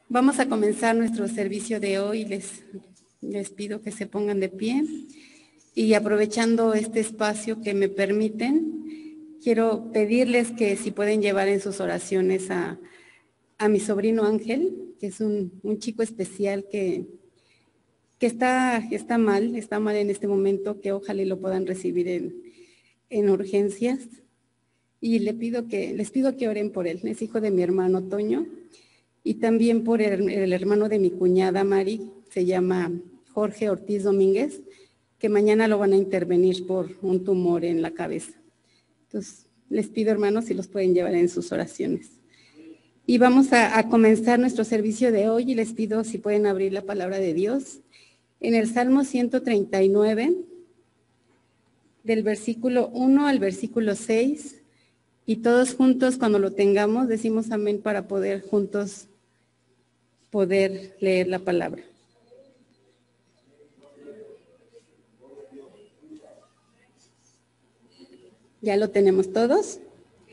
Vamos a comenzar nuestro servicio de hoy. Les pido que se pongan de pie y aprovechando este espacio que me permiten, quiero pedirles que si pueden llevar en sus oraciones a mi sobrino Ángel, que es un chico especial que está mal en este momento, que ojalá lo puedan recibir en urgencias. Y les pido que oren por él. Es hijo de mi hermano Toño. Y también por el hermano de mi cuñada Mari, se llama Jorge Ortiz Domínguez, que mañana lo van a intervenir por un tumor en la cabeza. Entonces, les pido, hermanos, si los pueden llevar en sus oraciones. Y vamos a comenzar nuestro servicio de hoy y les pido si pueden abrir la palabra de Dios en el Salmo 139, del versículo 1 al versículo 6, y todos juntos, cuando lo tengamos, decimos amén para poder juntos poder leer la palabra. ¿Ya lo tenemos todos?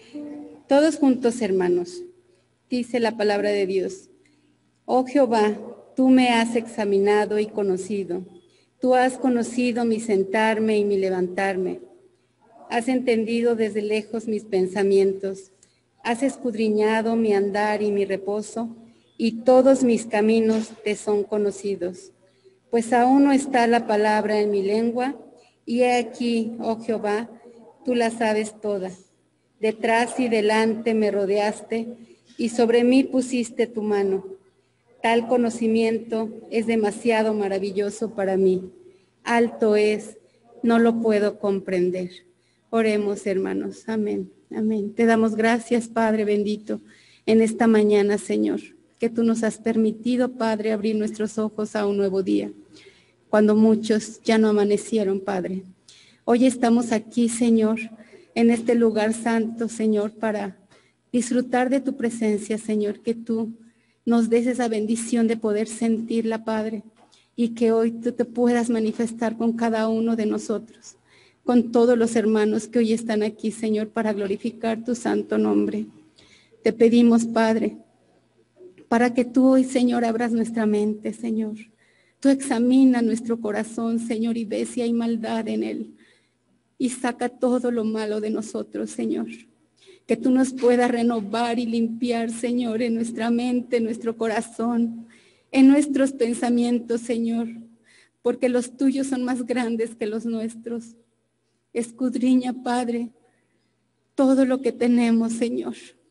Todos juntos, hermanos. Dice la palabra de Dios. Oh Jehová, tú me has examinado y conocido. Tú has conocido mi sentarme y mi levantarme. Has entendido desde lejos mis pensamientos. Has escudriñado mi andar y mi reposo, y todos mis caminos te son conocidos. Pues aún no está la palabra en mi lengua, y he aquí, oh Jehová, tú la sabes toda. Detrás y delante me rodeaste, y sobre mí pusiste tu mano. Tal conocimiento es demasiado maravilloso para mí. Alto es, no lo puedo comprender. Oremos, hermanos. Amén. Amén. Te damos gracias, Padre bendito, en esta mañana, Señor, que tú nos has permitido, Padre, abrir nuestros ojos a un nuevo día, cuando muchos ya no amanecieron, Padre. Hoy estamos aquí, Señor, en este lugar santo, Señor, para disfrutar de tu presencia, Señor, que tú nos des esa bendición de poder sentirla, Padre, y que hoy tú te puedas manifestar con cada uno de nosotros, con todos los hermanos que hoy están aquí, Señor, para glorificar tu santo nombre. Te pedimos, Padre, para que tú hoy, Señor, abras nuestra mente, Señor. Tú examina nuestro corazón, Señor, y ve si hay maldad en él. Y saca todo lo malo de nosotros, Señor. Que tú nos puedas renovar y limpiar, Señor, en nuestra mente, en nuestro corazón, en nuestros pensamientos, Señor, porque los tuyos son más grandes que los nuestros. Escudriña, Padre, todo lo que tenemos, Señor,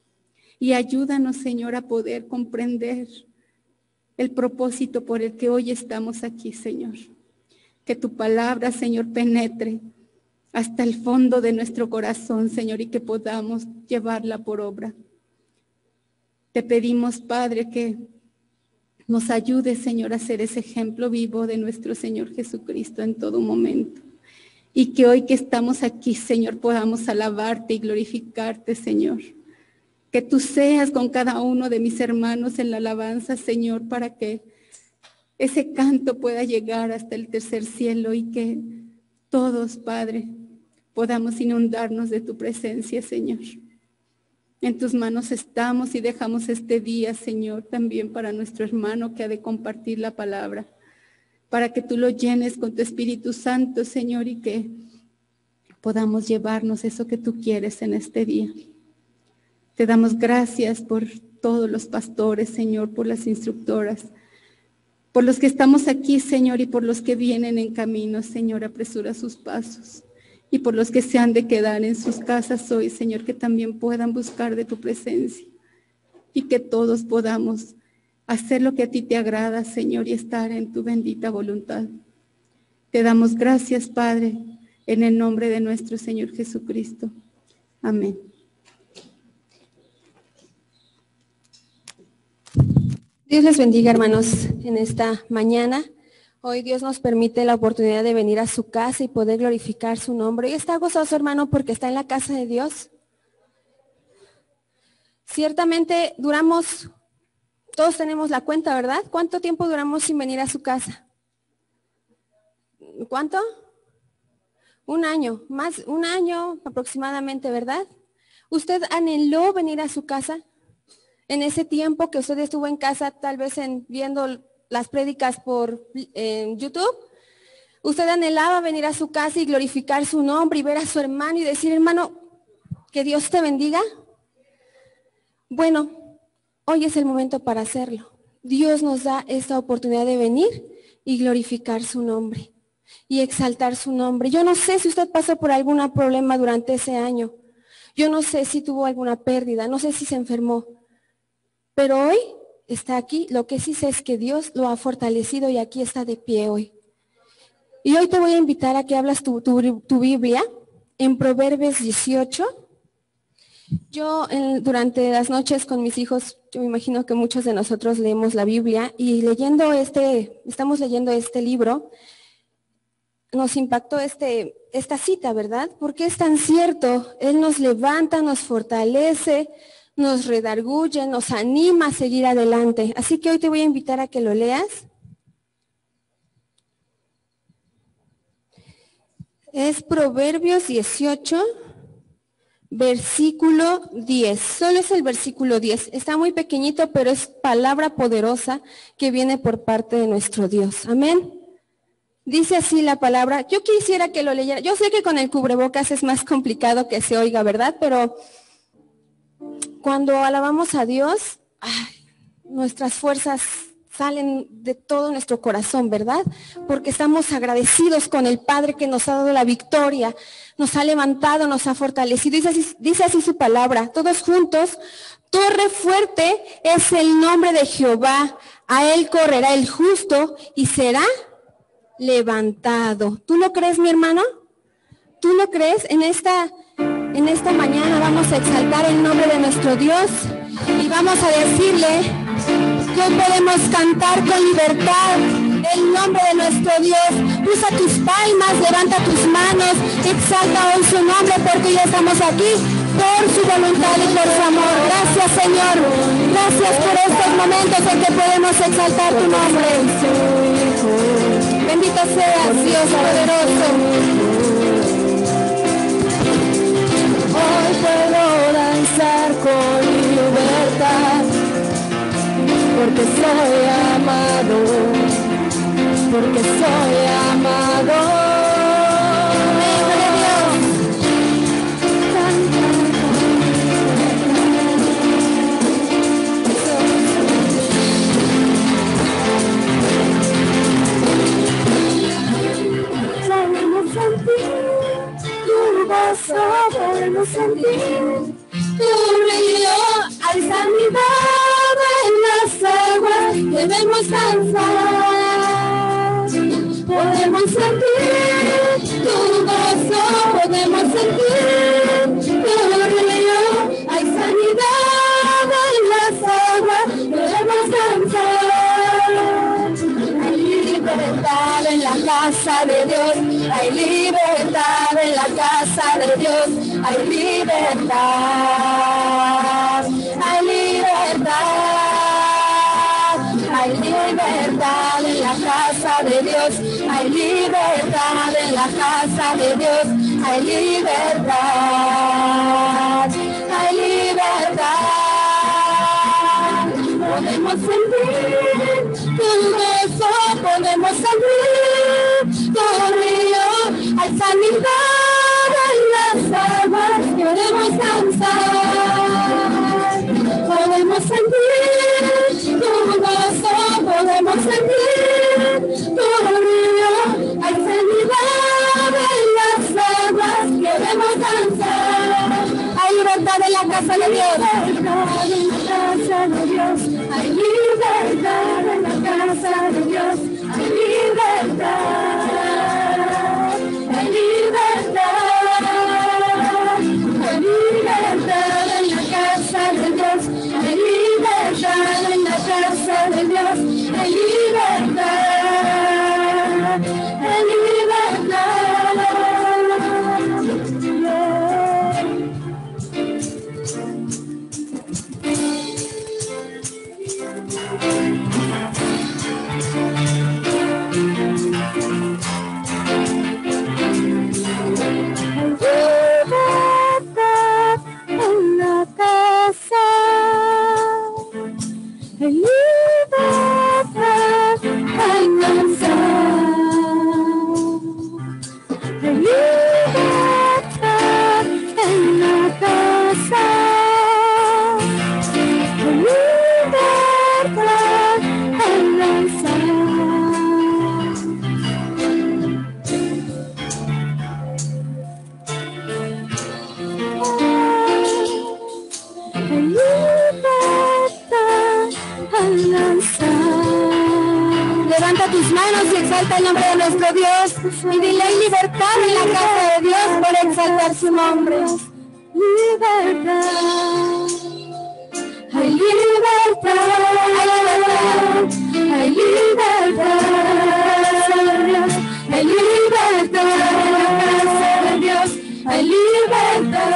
y ayúdanos, Señor, a poder comprender el propósito por el que hoy estamos aquí, Señor. Que tu palabra, Señor, penetre hasta el fondo de nuestro corazón, Señor, y que podamos llevarla por obra. Te pedimos, Padre, que nos ayudes, Señor, a ser ese ejemplo vivo de nuestro Señor Jesucristo en todo momento. Y que hoy que estamos aquí, Señor, podamos alabarte y glorificarte, Señor. Que tú seas con cada uno de mis hermanos en la alabanza, Señor, para que ese canto pueda llegar hasta el tercer cielo y que todos, Padre, podamos inundarnos de tu presencia, Señor. En tus manos estamos y dejamos este día, Señor, también para nuestro hermano que ha de compartir la palabra, para que tú lo llenes con tu Espíritu Santo, Señor, y que podamos llevarnos eso que tú quieres en este día. Te damos gracias por todos los pastores, Señor, por las instructoras, por los que estamos aquí, Señor, y por los que vienen en camino, Señor, apresura sus pasos. Y por los que se han de quedar en sus casas hoy, Señor, que también puedan buscar de tu presencia. Y que todos podamos hacer lo que a ti te agrada, Señor, y estar en tu bendita voluntad. Te damos gracias, Padre, en el nombre de nuestro Señor Jesucristo. Amén. Dios les bendiga, hermanos, en esta mañana. Hoy Dios nos permite la oportunidad de venir a su casa y poder glorificar su nombre. ¿Y está gozoso, hermano, porque está en la casa de Dios? Ciertamente duramos, todos tenemos la cuenta, ¿verdad? ¿Cuánto tiempo duramos sin venir a su casa? ¿Cuánto? Un año, más un año aproximadamente, ¿verdad? ¿Usted anheló venir a su casa? En ese tiempo que usted estuvo en casa, tal vez viendo las prédicas por YouTube, usted anhelaba venir a su casa y glorificar su nombre y ver a su hermano y decir, hermano, que Dios te bendiga. Bueno, hoy es el momento para hacerlo. Dios nos da esta oportunidad de venir y glorificar su nombre y exaltar su nombre. Yo no sé si usted pasó por algún problema durante ese año. Yo no sé si tuvo alguna pérdida, no sé si se enfermó. Pero hoy está aquí. Lo que sí sé es que Dios lo ha fortalecido y aquí está de pie hoy. Y hoy te voy a invitar a que hablas tu Biblia en Proverbios 18. Yo durante las noches con mis hijos, yo me imagino que muchos de nosotros leemos la Biblia y estamos leyendo este libro, nos impactó esta cita, ¿verdad? Porque es tan cierto. Él nos levanta, nos fortalece, nos redarguye, nos anima a seguir adelante. Así que hoy te voy a invitar a que lo leas. Es Proverbios 18, versículo 10. Solo es el versículo 10. Está muy pequeñito, pero es palabra poderosa que viene por parte de nuestro Dios. Amén. Dice así la palabra. Yo quisiera que lo leyera. Yo sé que con el cubrebocas es más complicado que se oiga, ¿verdad? Pero cuando alabamos a Dios, nuestras fuerzas salen de todo nuestro corazón, ¿verdad? Porque estamos agradecidos con el Padre que nos ha dado la victoria, nos ha levantado, nos ha fortalecido. Dice así su palabra, todos juntos: torre fuerte es el nombre de Jehová, a él correrá el justo y será levantado. ¿Tú lo crees, mi hermano? ¿Tú lo crees? En esta mañana vamos a exaltar el nombre de nuestro Dios y vamos a decirle que hoy podemos cantar con libertad el nombre de nuestro Dios. Usa tus palmas, levanta tus manos, exalta hoy su nombre, porque ya estamos aquí por su voluntad y por su amor. Gracias, Señor. Gracias por estos momentos en que podemos exaltar tu nombre. Bendito seas, Dios poderoso. Hoy puedo danzar con libertad, porque soy amado, porque soy amado. Podemos sentir tu gozo, podemos sentir tu brillo al sanidad en las aguas. Debemos danzar, podemos sentir tu gozo, podemos sentir tu brillo, hay sanidad en las aguas, debemos danzar. Hay libertad en la casa de Dios, hay libertad en la casa de Dios, hay libertad, hay libertad. Hay libertad en la casa de Dios, hay libertad en la casa de Dios, hay libertad, hay libertad. Podemos sentir tu gozo, podemos sentir tu río, hay sanidad en las aguas, queremos danzar, podemos sentir tu gozo, podemos sentir tu río, hay sanidad en las aguas, queremos danzar. Hay libertad en la casa de Dios, hay libertad en la casa de Dios, hay libertad, hay libertad, hay libertad en la casa de Dios, hay libertad en la casa de Dios, hay libertad, hay libertad. exalta el nombre de nuestro Dios y dile: hay libertad en la casa de Dios por exaltar su nombre. Libertad, hay libertad, hay libertad, hay libertad en la casa de Dios, hay libertad,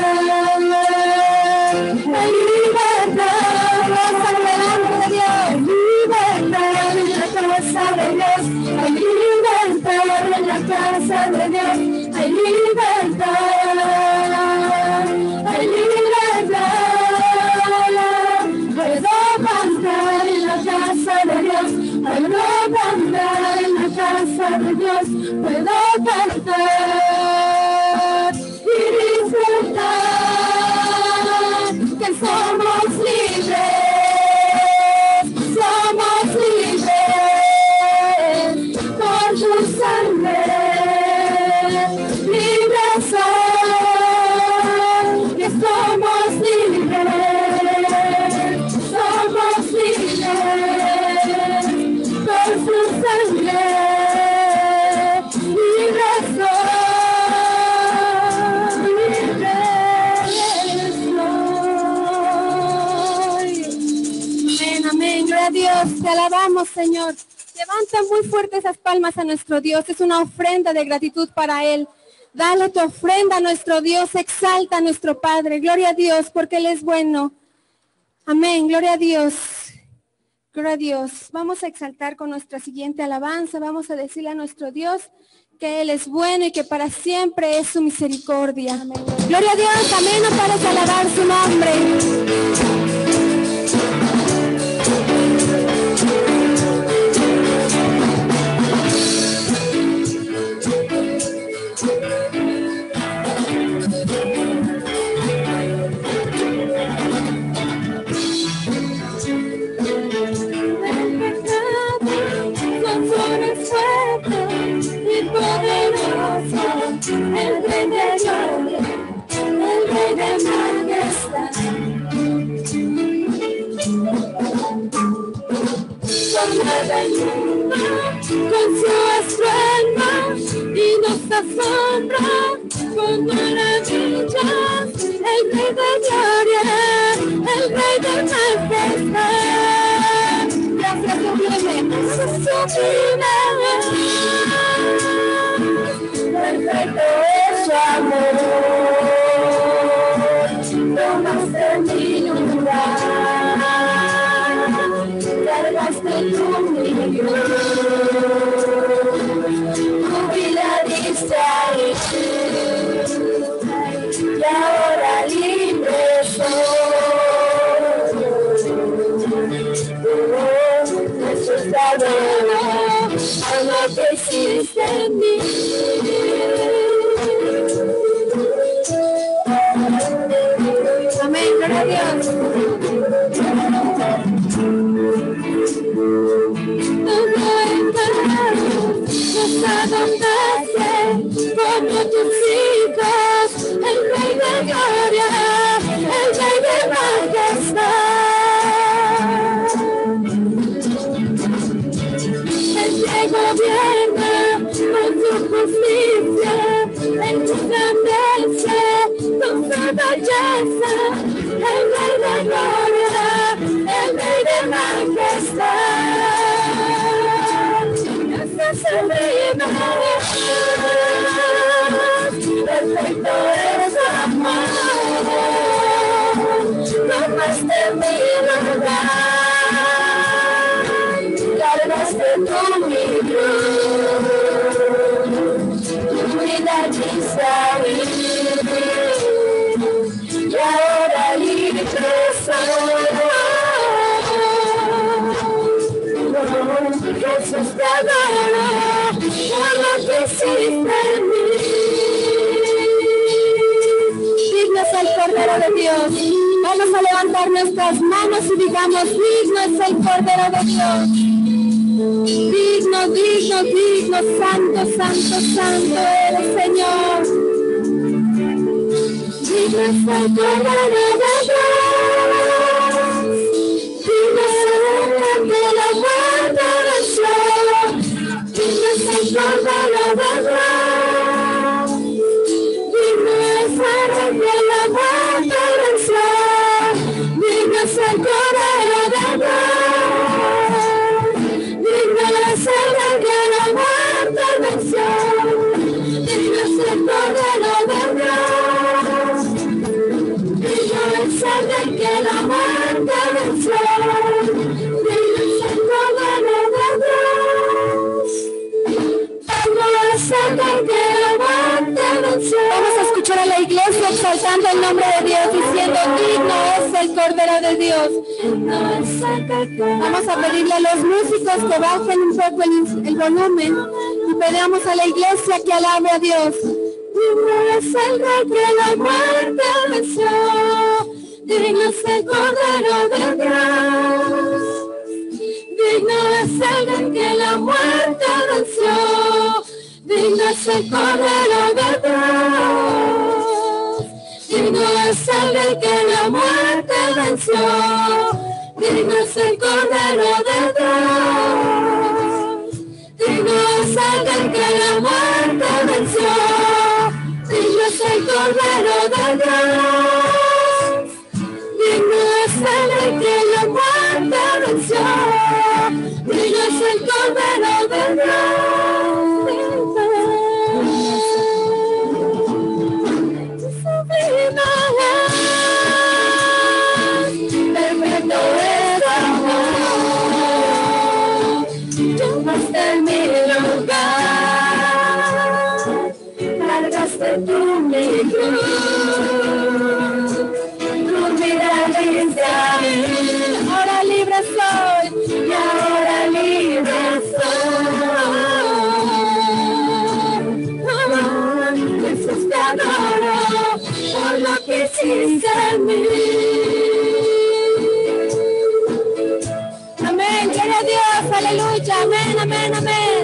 hay libertad, vas delante de Dios, libertad en la casa de Dios, hay libertad en la casa de Dios, hay libertad. Puedo cantar en la casa de Dios, puedo cantar y disfrutar que somos libres por su sangre, libres son, que somos libres, somos libres. Por su sangre, libres soy, Amén, amén, gloria a Dios, te alabamos, Señor. Levanta muy fuerte esas palmas a nuestro Dios, es una ofrenda de gratitud para Él. Dale tu ofrenda a nuestro Dios, exalta a nuestro Padre, gloria a Dios, porque Él es bueno. Amén, gloria a Dios. Gloria a Dios. Vamos a exaltar con nuestra siguiente alabanza. Vamos a decirle a nuestro Dios que Él es bueno y que para siempre es su misericordia. Amén. Gloria a Dios. Amén. No pares de alabar su nombre. El Rey de gloria, el Rey de majestad. Formada el mundo con su estruendo y nos asombra con maravillas. El Rey de gloria, el Rey de majestad. Gracias, sublime, sublime. Perfecto es su amor, tomaste mi lugar, cargaste tu mi cruz, tu vida diste ahí, y ahora libre soy. Jesús te adoro, a lo que hiciste en mí. Amén, gloria a Dios. Todo encarnado nos adoptaste como tus hijos, el Rey de gloria, el Rey de majestad. El que gobierna con su justicia, en tu grandeza, con su belleza, el Rey de gloria, el Rey de majestad. Ese sublime, perfecto es su amor, tomaste mi lugar, cargaste tu mi cruz, tu vida diste ahí. Y ahora libre soy. Jesús te adoro por lo que hiciste en mí. Digno es el Cordero de Dios. Vamos a levantar nuestras manos y digamos: digno es el Cordero de Dios. Digno, digno, digno, santo, santo, santo eres, Señor. Digno es el Cordero de Dios, digno es el de la muerte del cielo, digno es el es el rey que la muerte venció. Digno es el Cordero de Dios. Digno es el rey que la muerte venció. Vamos a escuchar a la iglesia exaltando el nombre de Dios, diciendo: digno es el Cordero de Dios. Vamos a pedirle a los músicos que bajen un poco el volumen y pedamos a la iglesia que alabe a Dios. Digno es el rey que la muerte venció. Digno es el Cordero de Dios. Digno es el rey que la muerte venció. Digno es el Cordero de Dios. Digno es el rey que la muerte venció. Digno es el Cordero de Dios. Digno es el rey que la muerte venció. Digno es el Cordero de Dios. Digno es el rey que la muerte venció. Digno es el Cordero de Dios. Perfecto es amor. Tomaste mi lugar. Cargaste tú mi cruz. Tu vida dice a mí. Ahora libre soy. Y ahora libre soy. Jesús te adoro por lo que hiciste en mí. Amén, gloria a Dios, aleluya, amén, amén, amén.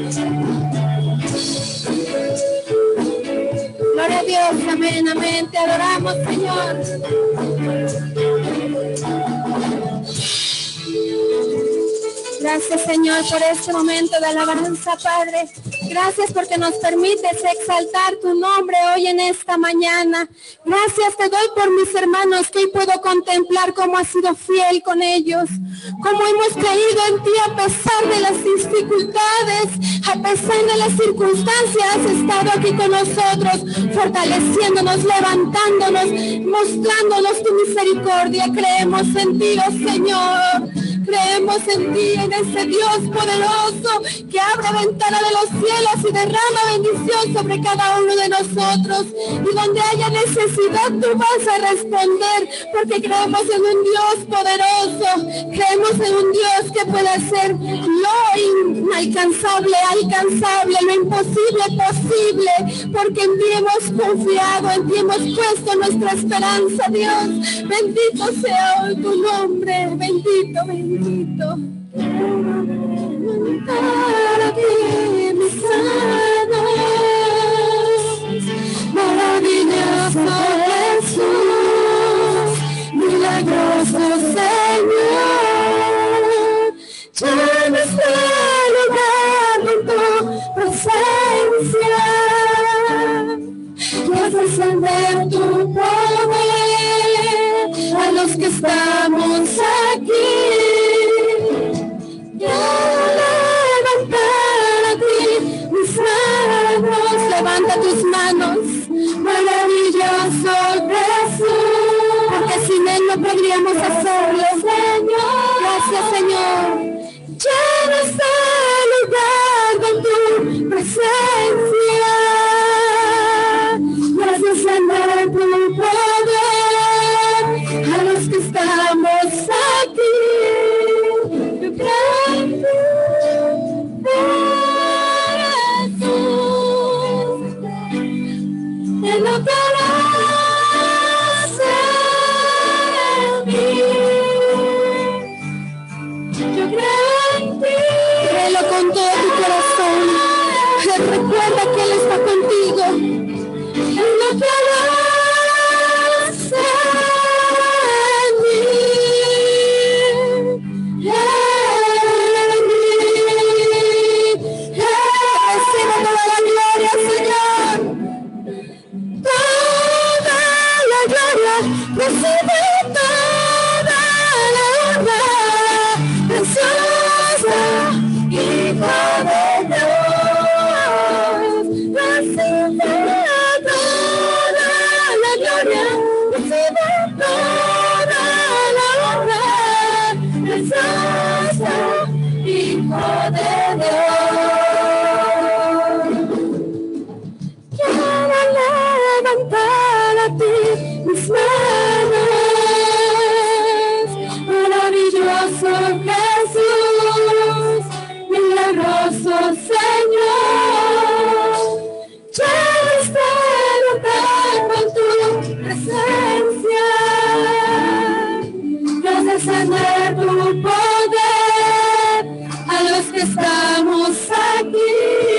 Gloria a Dios, amén, amén, te adoramos, Señor. Gracias, Señor, por este momento de alabanza, Padre. Gracias porque nos permites exaltar tu nombre hoy en esta mañana. Gracias te doy por mis hermanos, que hoy puedo contemplar cómo has sido fiel con ellos, cómo hemos creído en ti a pesar de las dificultades, a pesar de las circunstancias. Has estado aquí con nosotros, fortaleciéndonos, levantándonos, mostrándonos tu misericordia. Creemos en ti, oh Señor. Creemos en ti, en ese Dios poderoso que abre ventana de los cielos y derrama bendición sobre cada uno de nosotros. Y donde haya necesidad, tú vas a responder, porque creemos en un Dios poderoso. Creemos en un Dios que puede hacer lo inalcanzable alcanzable, lo imposible posible, porque en ti hemos confiado, en ti hemos puesto nuestra esperanza, Dios. Bendito sea hoy tu nombre, bendito, bendito. Para ti, mis manos, maravilloso Jesús, milagroso Señor, llena este lugar con tu presencia, y haz descender tu poder a los que estamos aquí. Levanta tus manos, maravilloso Jesús, porque sin él no podríamos hacerlo, Señor. Gracias, Señor. Llena este lugar con tu presencia, y haz descender tu poder a los que estamos aquí. Yo creo en ti. En lo que harás en mí, yo creo en ti. Créelo con todo tu corazón. Recuerda que Él está contigo. En lo que harás en mí, Recibe toda la gloria, Señor. Toda la gloria, recibe toda la honra, preciosa Hijo de Dios. Recibe toda la gloria, recibe toda encender tu poder a los que estamos aquí.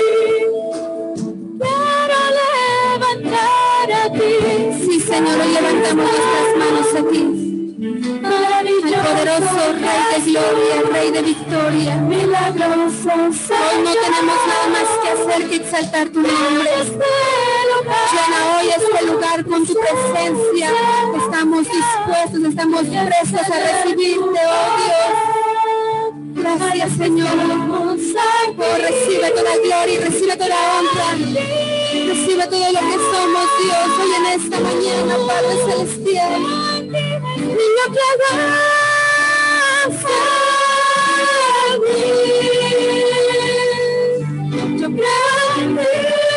Quiero levantar a ti. Sí, Señor, hoy levantamos nuestras manos a ti. Al poderoso Rey de gloria, Rey de victoria. Milagroso, Hoy no tenemos nada más que hacer que exaltar tu nombre. Llena hoy este lugar con tu presencia. Estamos dispuestos, estamos prestos a recibirte, oh Dios. Gracias, Señor. Oh, recibe toda gloria y recibe toda honra. Recibe todo lo que somos, Dios, hoy en esta mañana, Padre Celestial. Niño que abraza a mí. Yo creo en ti,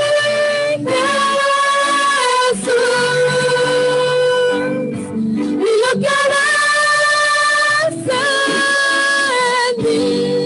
Jesús. Niño que abraza a mí.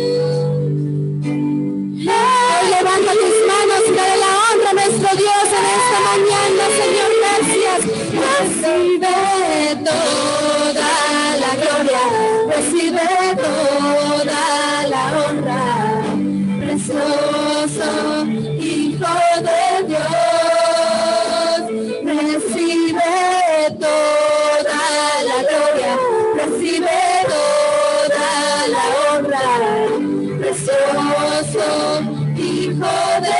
Hoy levanta tus manos y dale la honra a nuestro Dios en esta mañana, Señor, gracias. Recibe toda la gloria, recibe toda la honra, precioso Hijo de Dios. Recibe toda la gloria, recibe toda la honra, precioso Hijo de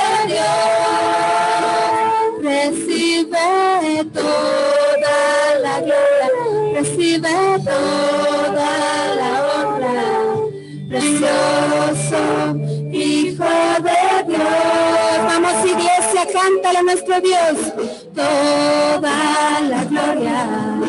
Dios. Recibe toda la gloria, recibe toda la honra, precioso Hijo de Dios. Vamos, iglesia, cántale a nuestro Dios. Toda la gloria,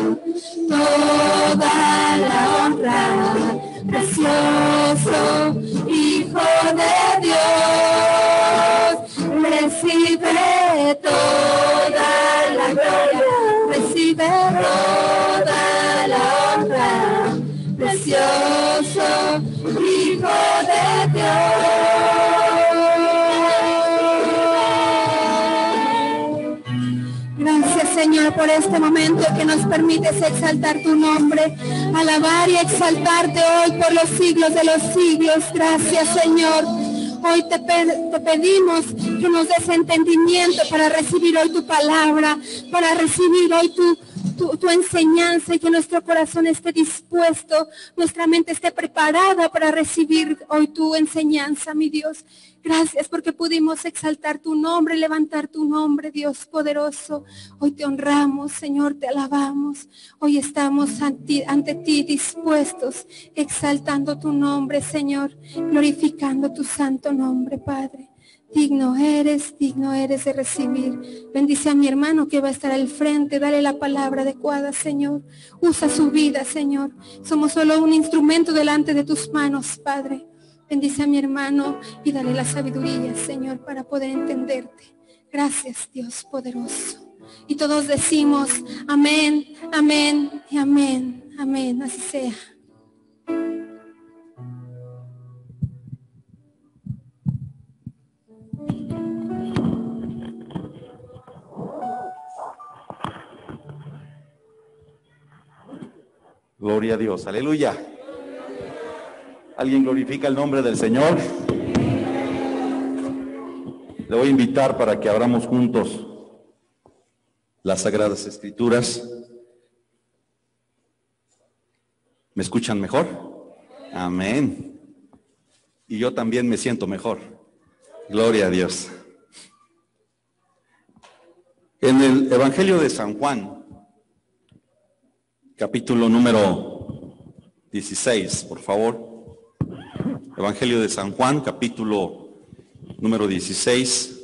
toda la honra, precioso Hijo de Dios. Recibe toda la gloria, recibe toda la honra, precioso Hijo de Dios. Gracias, Señor, por este momento que nos permites exaltar tu nombre, alabar y exaltarte hoy por los siglos de los siglos. Gracias, Señor. Hoy te pedimos que nos des entendimiento para recibir hoy tu palabra, para recibir hoy tu enseñanza, y que nuestro corazón esté dispuesto, nuestra mente esté preparada para recibir hoy tu enseñanza, mi Dios. Gracias porque pudimos exaltar tu nombre, levantar tu nombre, Dios poderoso. Hoy te honramos, Señor, te alabamos. Hoy estamos ante ti dispuestos, exaltando tu nombre, Señor, glorificando tu santo nombre, Padre. Digno eres de recibir. Bendice a mi hermano que va a estar al frente. Dale la palabra adecuada, Señor. Usa su vida, Señor. Somos solo un instrumento delante de tus manos, Padre. Bendice a mi hermano y dale la sabiduría, Señor, para poder entenderte. Gracias, Dios poderoso. Y todos decimos amén, amén y amén. Amén, así sea. Gloria a Dios, aleluya. ¿Alguien glorifica el nombre del Señor? Le voy a invitar para que abramos juntos las Sagradas Escrituras. ¿Me escuchan mejor? Amén. Y yo también me siento mejor. Gloria a Dios. En el Evangelio de San Juan, capítulo número 16, por favor. Evangelio de San Juan, capítulo número 16.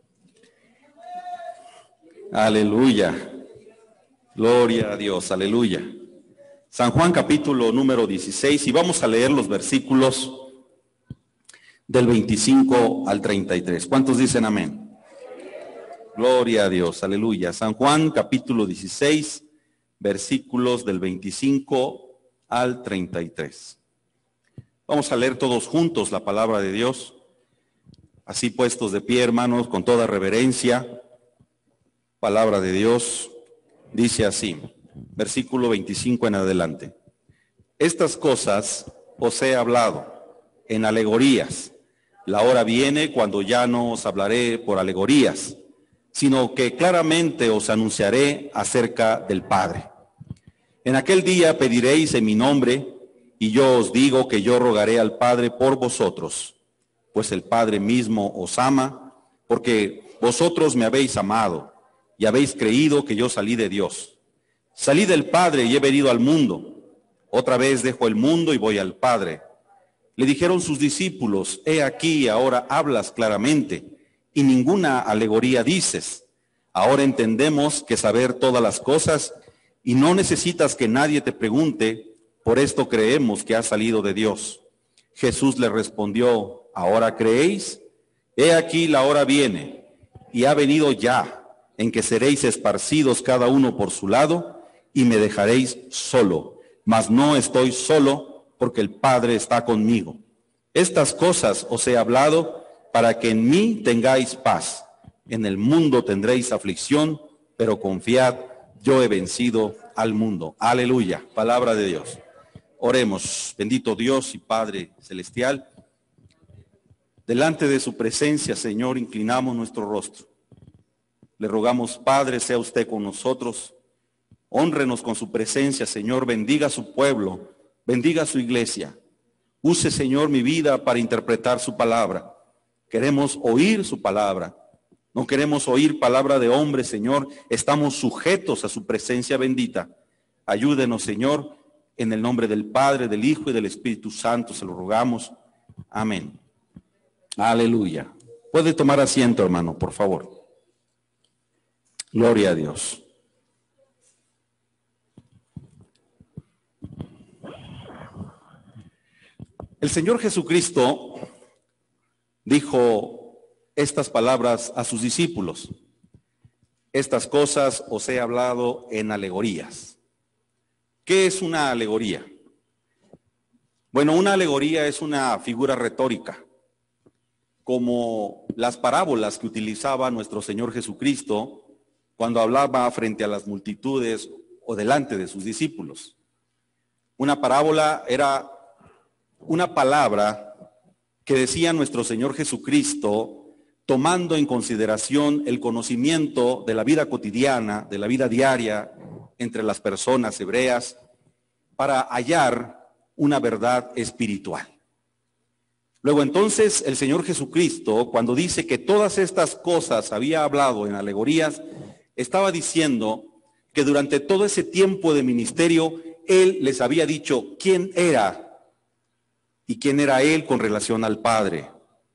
Aleluya. Gloria a Dios, aleluya. San Juan, capítulo número 16, y vamos a leer los versículos del 25 al 33. ¿Cuántos dicen amén? Gloria a Dios, aleluya. San Juan, capítulo 16, versículos del 25 al 33. Vamos a leer todos juntos la palabra de Dios, así puestos de pie, hermanos, con toda reverencia. Palabra de Dios dice así, versículo 25 en adelante. Estas cosas os he hablado en alegorías. La hora viene cuando ya no os hablaré por alegorías, sino que claramente os anunciaré acerca del Padre. En aquel día pediréis en mi nombre, y yo os digo que yo rogaré al Padre por vosotros, pues el Padre mismo os ama, porque vosotros me habéis amado, y habéis creído que yo salí de Dios. Salí del Padre y he venido al mundo. Otra vez dejo el mundo y voy al Padre. Le dijeron sus discípulos, he aquí, ahora hablas claramente, y ninguna alegoría dices. Ahora entendemos que saber todas las cosas, y no necesitas que nadie te pregunte, por esto creemos que has salido de Dios. Jesús le respondió, ¿ahora creéis? He aquí la hora viene, y ha venido ya, en que seréis esparcidos cada uno por su lado, y me dejaréis solo. Mas no estoy solo, porque el Padre está conmigo. Estas cosas os he hablado, para que en mí tengáis paz. En el mundo tendréis aflicción, pero confiad, yo he vencido al mundo. Aleluya, palabra de Dios. Oremos. Bendito Dios y Padre celestial, delante de su presencia, Señor, inclinamos nuestro rostro. Le rogamos, Padre, sea usted con nosotros. Hónrenos con su presencia, Señor. Bendiga a su pueblo, bendiga a su iglesia. Use, Señor, mi vida para interpretar su palabra. Queremos oír su palabra. No queremos oír palabra de hombre, Señor. Estamos sujetos a su presencia bendita. Ayúdenos, Señor, en el nombre del Padre, del Hijo y del Espíritu Santo. Se lo rogamos. Amén. Aleluya. Puede tomar asiento, hermano, por favor. Gloria a Dios. El Señor Jesucristo dijo estas palabras a sus discípulos. Estas cosas os he hablado en alegorías. ¿Qué es una alegoría? Bueno, una alegoría es una figura retórica, como las parábolas que utilizaba nuestro Señor Jesucristo cuando hablaba frente a las multitudes o delante de sus discípulos. Una parábola era una palabra que decía nuestro Señor Jesucristo, tomando en consideración el conocimiento de la vida cotidiana, de la vida diaria entre las personas hebreas, para hallar una verdad espiritual. Luego entonces el Señor Jesucristo, cuando dice que todas estas cosas había hablado en alegorías, estaba diciendo que durante todo ese tiempo de ministerio, Él les había dicho quién era y quién era Él con relación al Padre.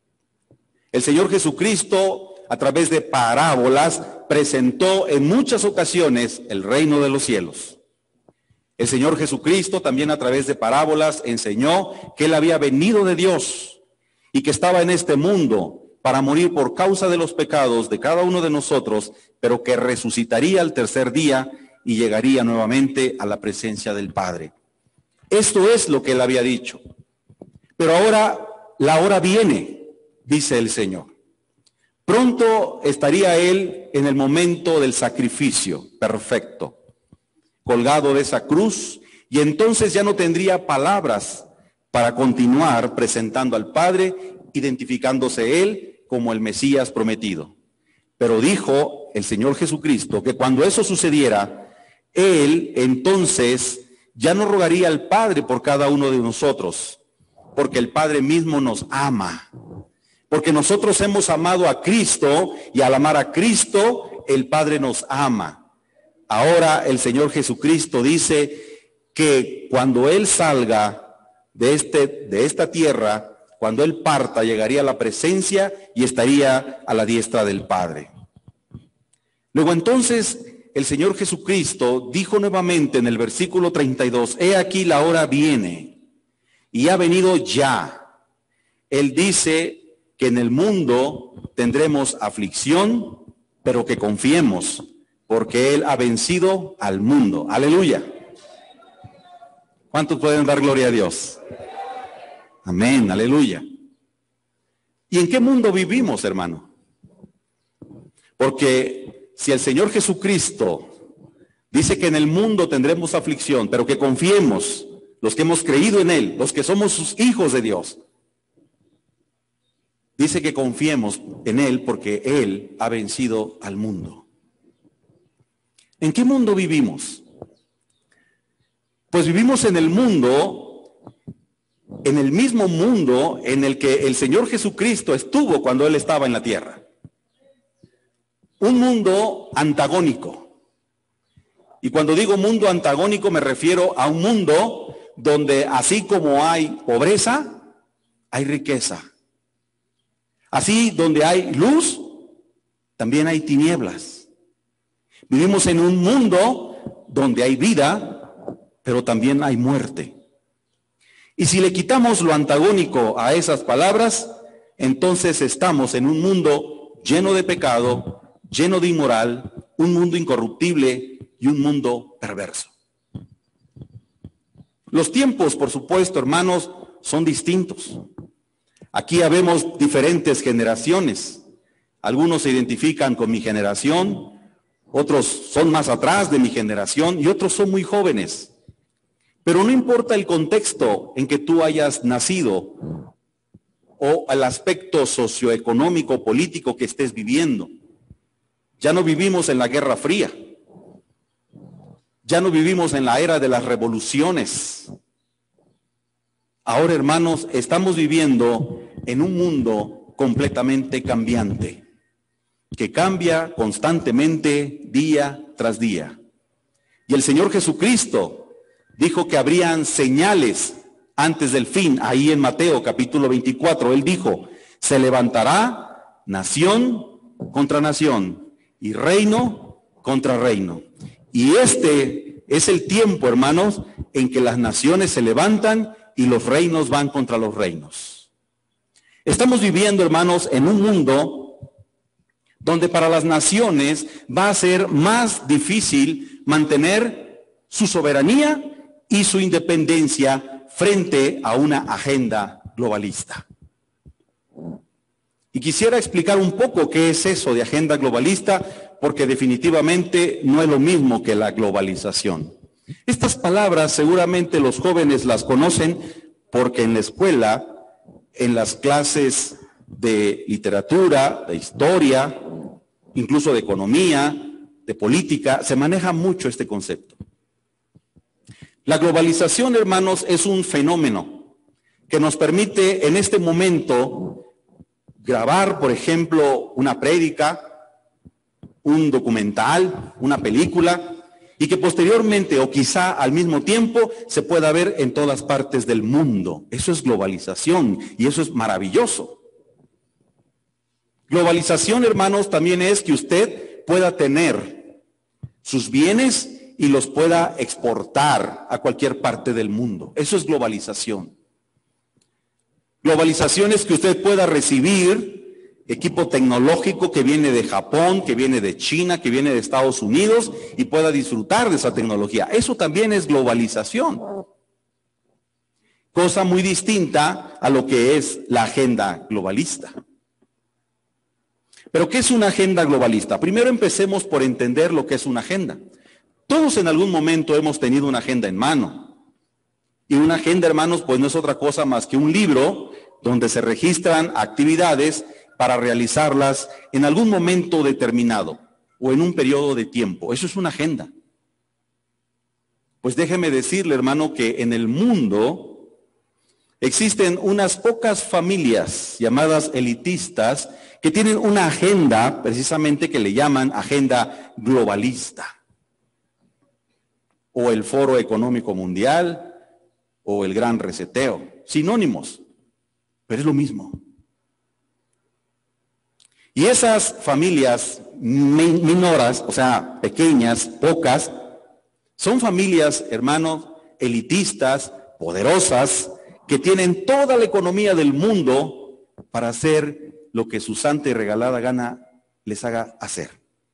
El Señor Jesucristo, a través de parábolas, presentó en muchas ocasiones el reino de los cielos. El Señor Jesucristo también a través de parábolas enseñó que Él había venido de Dios y que estaba en este mundo para morir por causa de los pecados de cada uno de nosotros, pero que resucitaría al tercer día y llegaría nuevamente a la presencia del Padre. Esto es lo que Él había dicho. Pero ahora la hora viene, dice el Señor. Pronto estaría Él en el momento del sacrificio perfecto, colgado de esa cruz, y entonces ya no tendría palabras para continuar presentando al Padre, identificándose Él como el Mesías prometido. Pero dijo el Señor Jesucristo que cuando eso sucediera, Él entonces ya no rogaría al Padre por cada uno de nosotros, porque el Padre mismo nos ama. Porque nosotros hemos amado a Cristo y al amar a Cristo, el Padre nos ama. Ahora el Señor Jesucristo dice que cuando Él salga de esta tierra, cuando Él parta, llegaría a la presencia y estaría a la diestra del Padre. Luego entonces el Señor Jesucristo dijo nuevamente en el versículo 32, he aquí la hora viene y ha venido ya. Él dice que en el mundo tendremos aflicción, pero que confiemos, porque Él ha vencido al mundo. Aleluya. ¿Cuántos pueden dar gloria a Dios? Amén, aleluya. ¿Y en qué mundo vivimos, hermano? Porque si el Señor Jesucristo dice que en el mundo tendremos aflicción, pero que confiemos, los que hemos creído en Él, los que somos sus hijos de Dios. Dice que confiemos en Él porque Él ha vencido al mundo. ¿En qué mundo vivimos? Pues vivimos en el mundo, en el mismo mundo en el que el Señor Jesucristo estuvo cuando Él estaba en la tierra. Un mundo antagónico. Y cuando digo mundo antagónico me refiero a un mundo donde así como hay pobreza, hay riqueza. Así donde hay luz, también hay tinieblas. Vivimos en un mundo donde hay vida, pero también hay muerte. Y si le quitamos lo antagónico a esas palabras, entonces estamos en un mundo lleno de pecado, lleno de inmoral, un mundo incorruptible y un mundo perverso. Los tiempos, por supuesto, hermanos, son distintos. Aquí habemos diferentes generaciones. Algunos se identifican con mi generación, otros son más atrás de mi generación y otros son muy jóvenes. Pero no importa el contexto en que tú hayas nacido o el aspecto socioeconómico, político que estés viviendo. Ya no vivimos en la Guerra Fría. Ya no vivimos en la era de las revoluciones. Ahora, hermanos, estamos viviendo en un mundo completamente cambiante, que cambia constantemente día tras día. Y el Señor Jesucristo dijo que habrían señales antes del fin. Ahí en Mateo capítulo 24, Él dijo, se levantará nación contra nación y reino contra reino. Y este es el tiempo, hermanos, en que las naciones se levantan y los reinos van contra los reinos. Estamos viviendo, hermanos, en un mundo donde para las naciones va a ser más difícil mantener su soberanía y su independencia frente a una agenda globalista. Y quisiera explicar un poco qué es eso de agenda globalista, porque definitivamente no es lo mismo que la globalización. Estas palabras seguramente los jóvenes las conocen porque en la escuela, en las clases de literatura, de historia, incluso de economía, de política, se maneja mucho este concepto. La globalización, hermanos, es un fenómeno que nos permite en este momento grabar, por ejemplo, una prédica, un documental, una película, y que posteriormente o quizá al mismo tiempo se pueda ver en todas partes del mundo. Eso es globalización y eso es maravilloso. Globalización, hermanos, también es que usted pueda tener sus bienes y los pueda exportar a cualquier parte del mundo. Eso es globalización. Globalización es que usted pueda recibir equipo tecnológico que viene de Japón, que viene de China, que viene de Estados Unidos y pueda disfrutar de esa tecnología. Eso también es globalización. Cosa muy distinta a lo que es la agenda globalista. ¿Pero qué es una agenda globalista? Primero empecemos por entender lo que es una agenda. Todos en algún momento hemos tenido una agenda en mano. Y una agenda, hermanos, pues no es otra cosa más que un libro donde se registran actividades para realizarlas en algún momento determinado o en un periodo de tiempo. Eso es una agenda. Pues déjeme decirle, hermano, que en el mundo existen unas pocas familias llamadas elitistas que tienen una agenda precisamente que le llaman agenda globalista. O el Foro Económico Mundial o el Gran Reseteo. Sinónimos, pero es lo mismo. Y esas familias minoras, o sea, pequeñas, pocas, son familias, hermanos, elitistas, poderosas, que tienen toda la economía del mundo para hacer lo que su santa y regalada gana les haga hacer.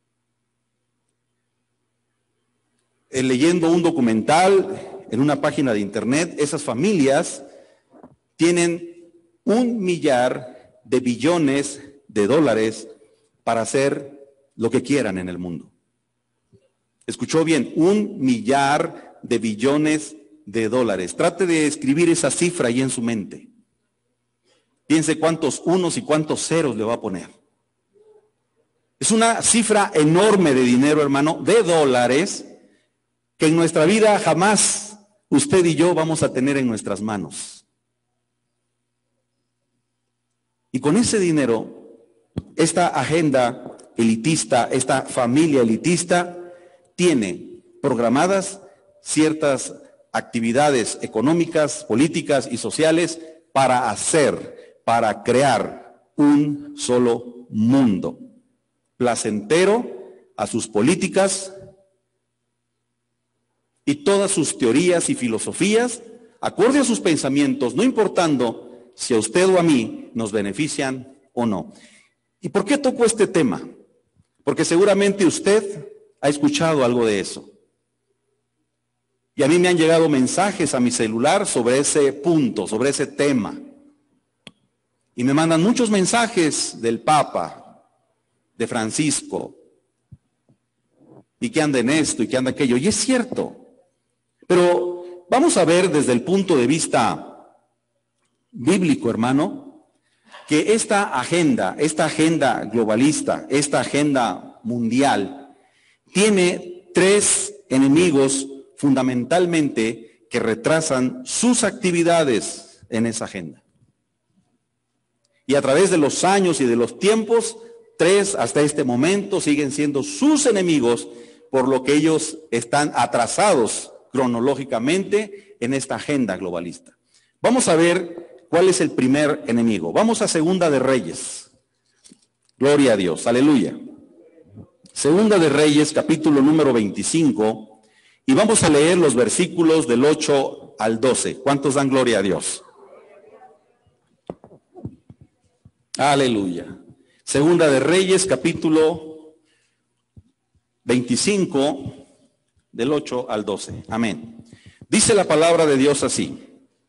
Leyendo un documental en una página de internet, esas familias tienen 1 millar de billones de dólares para hacer lo que quieran en el mundo. Escuchó bien, 1 millar de billones de dólares. Trate de escribir esa cifra ahí en su mente. Piense cuántos unos y cuántos ceros le va a poner. Es una cifra enorme de dinero, hermano, de dólares, que en nuestra vida jamás usted y yo vamos a tener en nuestras manos. Y con ese dinero, esta agenda elitista, esta familia elitista, tiene programadas ciertas actividades económicas, políticas y sociales para crear un solo mundo placentero a sus políticas y todas sus teorías y filosofías, acorde a sus pensamientos, no importando si a usted o a mí nos benefician o no. ¿Y por qué toco este tema? Porque seguramente usted ha escuchado algo de eso. Y a mí me han llegado mensajes a mi celular sobre ese punto, sobre ese tema. Y me mandan muchos mensajes del Papa, de Francisco, y que anda en esto y que anda aquello. Y es cierto. Pero vamos a ver desde el punto de vista bíblico, hermano, que esta agenda globalista, esta agenda mundial, tiene tres enemigos fundamentalmente que retrasan sus actividades en esa agenda. Y a través de los años y de los tiempos, tres hasta este momento siguen siendo sus enemigos, por lo que ellos están atrasados cronológicamente en esta agenda globalista. Vamos a ver cuál es el primer enemigo. Vamos a Segunda de Reyes. Gloria a Dios, aleluya. Segunda de Reyes, capítulo número 25, y vamos a leer los versículos del 8 al 12. ¿Cuántos dan gloria a Dios? Aleluya. Segunda de Reyes, capítulo 25, del 8 al 12. Amén. Dice la palabra de Dios así.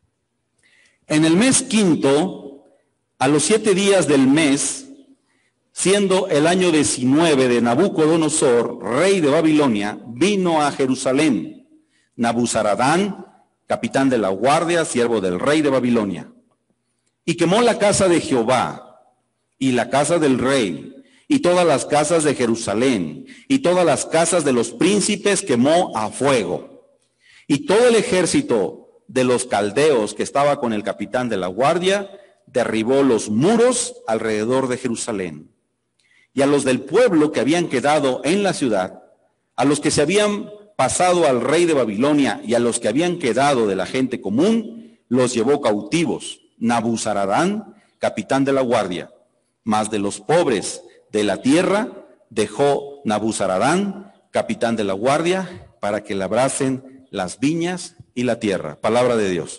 En el mes quinto, a los 7 días del mes, siendo el año 19 de Nabucodonosor, rey de Babilonia, vino a Jerusalén Nabuzaradán, capitán de la guardia, siervo del rey de Babilonia, y quemó la casa de Jehová y la casa del rey, y todas las casas de Jerusalén, y todas las casas de los príncipes quemó a fuego. Y todo el ejército de los caldeos que estaba con el capitán de la guardia, derribó los muros alrededor de Jerusalén. Y a los del pueblo que habían quedado en la ciudad, a los que se habían pasado al rey de Babilonia y a los que habían quedado de la gente común, los llevó cautivos Nabuzaradán, capitán de la guardia. Mas de los pobres de la tierra dejó Nabuzaradán, capitán de la guardia, para que labrasen las viñas y la tierra. Palabra de Dios.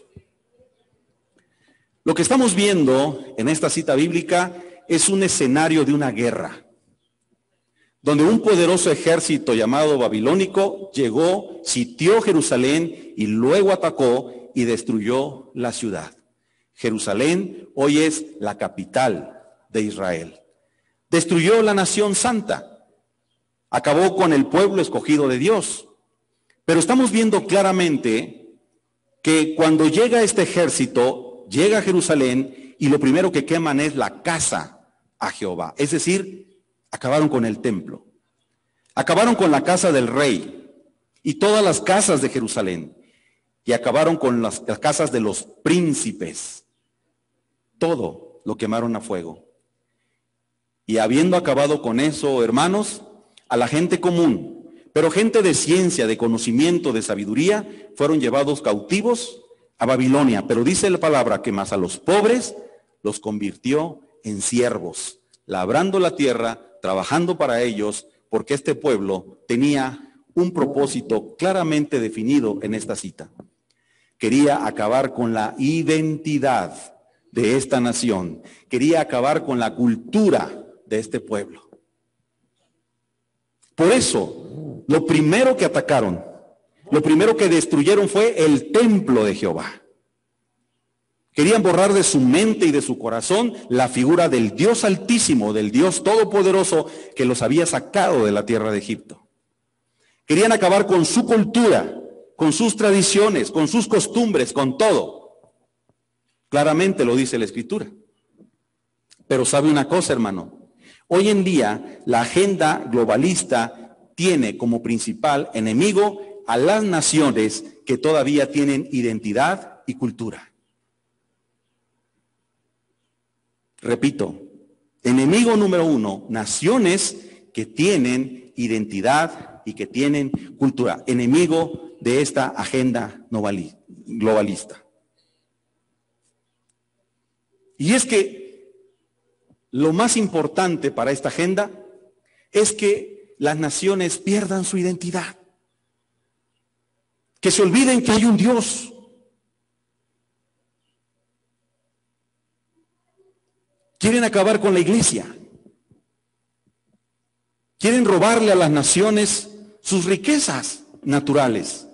Lo que estamos viendo en esta cita bíblica es un escenario de una guerra, donde un poderoso ejército llamado babilónico llegó, sitió Jerusalén y luego atacó y destruyó la ciudad. Jerusalén hoy es la capital de Israel. Destruyó la nación santa, acabó con el pueblo escogido de Dios. Pero estamos viendo claramente que cuando llega este ejército, llega a Jerusalén y lo primero que queman es la casa a Jehová. Es decir, acabaron con el templo, acabaron con la casa del rey y todas las casas de Jerusalén, y acabaron con las casas de los príncipes. Todo lo quemaron a fuego. Y habiendo acabado con eso, hermanos, a la gente común, pero gente de ciencia, de conocimiento, de sabiduría, fueron llevados cautivos a Babilonia. Pero dice la palabra que más a los pobres los convirtió en siervos, labrando la tierra, trabajando para ellos, porque este pueblo tenía un propósito claramente definido en esta cita. Quería acabar con la identidad de esta nación, quería acabar con la cultura de este pueblo. Por eso, lo primero que atacaron, lo primero que destruyeron fue el templo de Jehová. Querían borrar de su mente y de su corazón la figura del Dios Altísimo, del Dios Todopoderoso que los había sacado de la tierra de Egipto. Querían acabar con su cultura, con sus tradiciones, con sus costumbres, con todo. Claramente lo dice la Escritura. Pero sabe una cosa, hermano, hoy en día la agenda globalista tiene como principal enemigo a las naciones que todavía tienen identidad y cultura. Repito, enemigo número uno, naciones que tienen identidad y que tienen cultura. Enemigo de esta agenda globalista. Y es que lo más importante para esta agenda es que las naciones pierdan su identidad. Que se olviden que hay un Dios. Quieren acabar con la iglesia. Quieren robarle a las naciones sus riquezas naturales.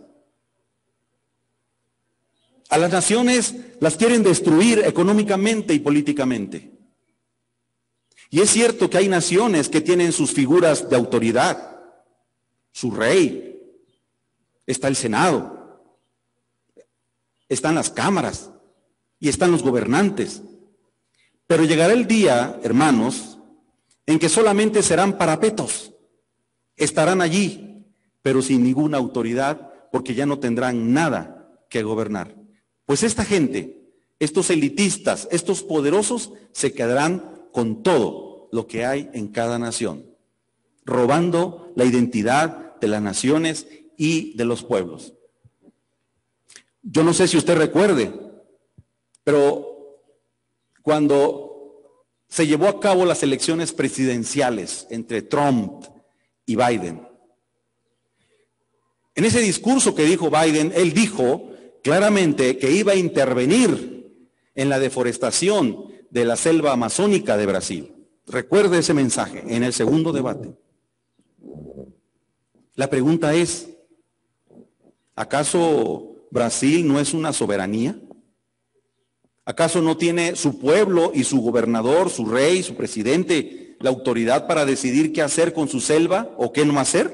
A las naciones las quieren destruir económicamente y políticamente. Y es cierto que hay naciones que tienen sus figuras de autoridad. Su rey, está el Senado, están las cámaras y están los gobernantes. Pero llegará el día, hermanos, en que solamente serán parapetos. Estarán allí, pero sin ninguna autoridad, porque ya no tendrán nada que gobernar. Pues esta gente, estos elitistas, estos poderosos, se quedarán con todo lo que hay en cada nación, robando la identidad de las naciones y de los pueblos. Yo no sé si usted recuerde, pero cuando se llevó a cabo las elecciones presidenciales entre Trump y Biden, en ese discurso que dijo Biden, él dijo claramente que iba a intervenir en la deforestación de la selva amazónica de Brasil. Recuerde ese mensaje en el segundo debate. La pregunta es, ¿acaso Brasil no es una soberanía? ¿Acaso no tiene su pueblo y su gobernador, su rey, su presidente, la autoridad para decidir qué hacer con su selva o qué no hacer?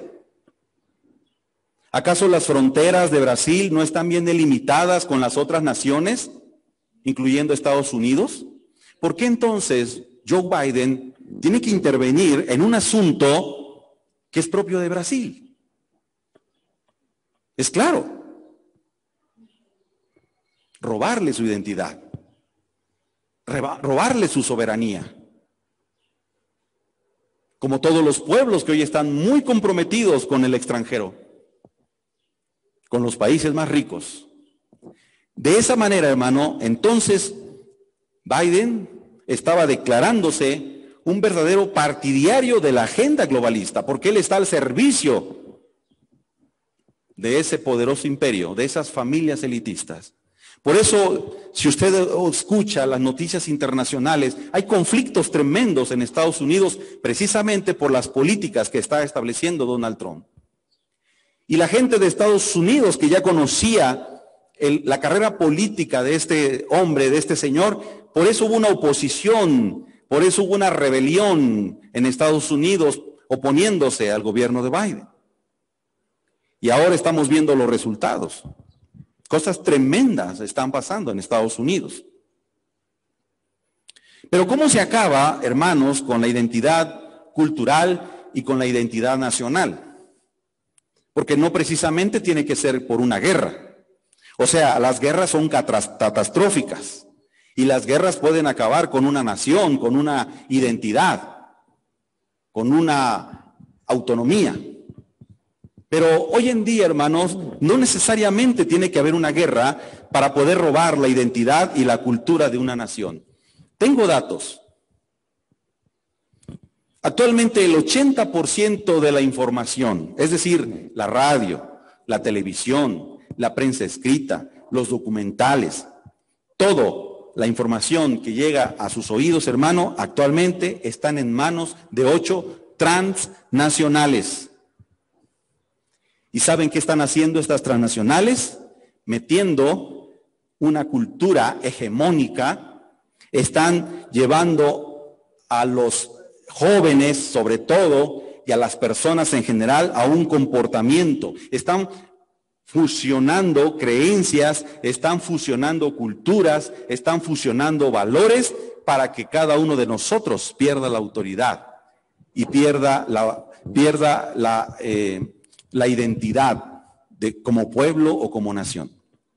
¿Acaso las fronteras de Brasil no están bien delimitadas con las otras naciones, incluyendo Estados Unidos? ¿Por qué entonces Joe Biden tiene que intervenir en un asunto que es propio de Brasil? Es claro, robarle su identidad, robarle su soberanía. Como todos los pueblos que hoy están muy comprometidos con el extranjero, con los países más ricos. De esa manera, hermano, entonces Biden estaba declarándose un verdadero partidario de la agenda globalista, porque él está al servicio de ese poderoso imperio, de esas familias elitistas. Por eso, si usted escucha las noticias internacionales, hay conflictos tremendos en Estados Unidos precisamente por las políticas que está estableciendo Donald Trump. Y la gente de Estados Unidos que ya conocía la carrera política de este hombre, de este señor, por eso hubo una oposición, por eso hubo una rebelión en Estados Unidos oponiéndose al gobierno de Biden. Y ahora estamos viendo los resultados. Cosas tremendas están pasando en Estados Unidos. Pero ¿cómo se acaba, hermanos, con la identidad cultural y con la identidad nacional? Porque no precisamente tiene que ser por una guerra. O sea, las guerras son catastróficas. Y las guerras pueden acabar con una nación, con una identidad, con una autonomía. Pero hoy en día, hermanos, no necesariamente tiene que haber una guerra para poder robar la identidad y la cultura de una nación. Tengo datos. Actualmente el 80% de la información, es decir, la radio, la televisión, la prensa escrita, los documentales, toda la información que llega a sus oídos, hermano, actualmente están en manos de 8 transnacionales. ¿Y saben qué están haciendo estas transnacionales? Metiendo una cultura hegemónica, están llevando a los jóvenes, sobre todo, y a las personas en general, a un comportamiento. Están fusionando creencias, están fusionando culturas, están fusionando valores para que cada uno de nosotros pierda la autoridad y pierda la identidad como pueblo o como nación.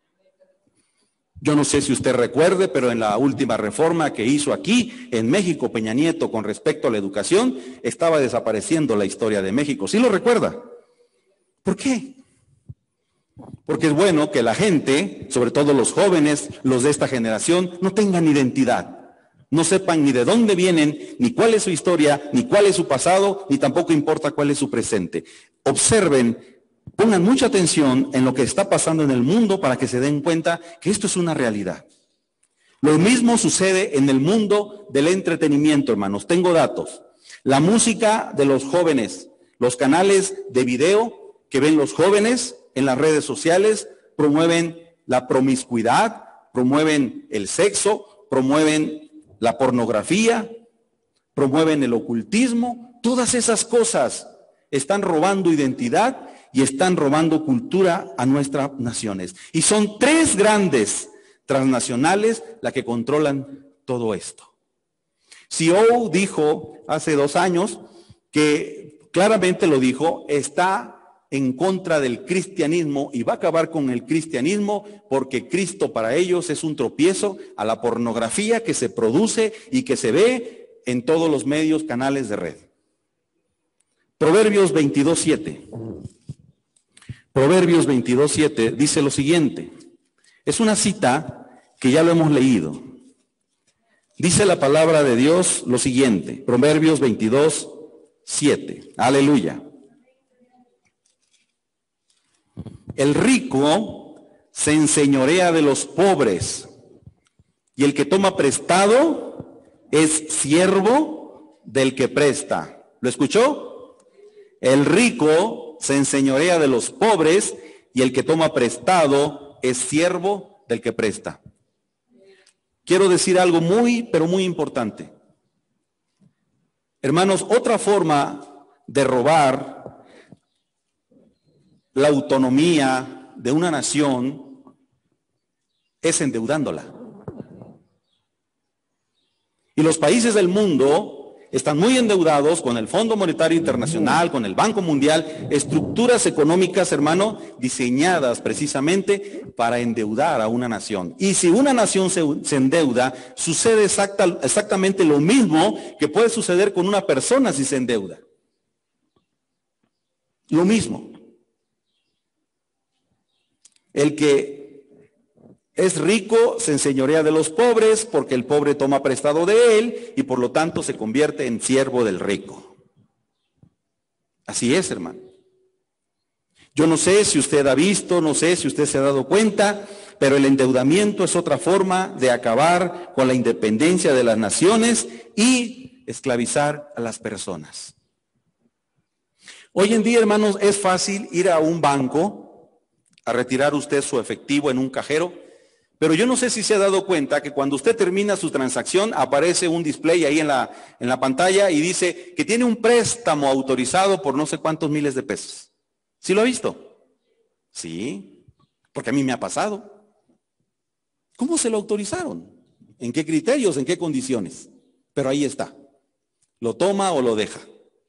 Yo no sé si usted recuerde, pero en la última reforma que hizo aquí en México Peña Nieto con respecto a la educación, estaba desapareciendo la historia de México. ¿Sí lo recuerda? ¿Por qué? Porque es bueno que la gente, sobre todo los jóvenes, los de esta generación, no tengan identidad. No sepan ni de dónde vienen, ni cuál es su historia, ni cuál es su pasado, ni tampoco importa cuál es su presente. Observen, pongan mucha atención en lo que está pasando en el mundo para que se den cuenta que esto es una realidad. Lo mismo sucede en el mundo del entretenimiento, hermanos. Tengo datos. La música de los jóvenes, los canales de video que ven los jóvenes en las redes sociales promueven la promiscuidad, promueven el sexo, promueven la pornografía, promueven el ocultismo. Todas esas cosas están robando identidad y están robando cultura a nuestras naciones. Y son 3 grandes transnacionales las que controlan todo esto. CEO dijo hace 2 años que claramente lo dijo, está en contra del cristianismo y va a acabar con el cristianismo porque Cristo para ellos es un tropiezo a la pornografía que se produce y que se ve en todos los medios, canales de red. Proverbios 22:7. Proverbios 22:7 dice lo siguiente. Es una cita que ya lo hemos leído. Dice la palabra de Dios lo siguiente. Proverbios 22:7. Aleluya. El rico se enseñorea de los pobres, y el que toma prestado es siervo del que presta. ¿Lo escuchó? El rico se enseñorea de los pobres, y el que toma prestado es siervo del que presta. Quiero decir algo pero muy importante. Hermanos, otra forma de robar la autonomía de una nación es endeudándola. Y los países del mundo están muy endeudados con el Fondo Monetario Internacional, con el Banco Mundial, estructuras económicas, hermano, diseñadas precisamente para endeudar a una nación. Y si una nación se endeuda, sucede exactamente lo mismo que puede suceder con una persona si se endeuda. Lo mismo. El que es rico se enseñorea de los pobres porque el pobre toma prestado de él y por lo tanto se convierte en siervo del rico. Así es, hermano. Yo no sé si usted ha visto, no sé si usted se ha dado cuenta, pero el endeudamiento es otra forma de acabar con la independencia de las naciones y esclavizar a las personas. Hoy en día, hermanos, es fácil ir a un banco a retirar usted su efectivo en un cajero, pero yo no sé si se ha dado cuenta que cuando usted termina su transacción aparece un display ahí en la pantalla y dice que tiene un préstamo autorizado por no sé cuántos miles de pesos. ¿Sí lo ha visto? Sí, porque a mí me ha pasado. ¿Cómo se lo autorizaron? ¿En qué criterios? ¿En qué condiciones? Pero ahí está. Lo toma o lo deja.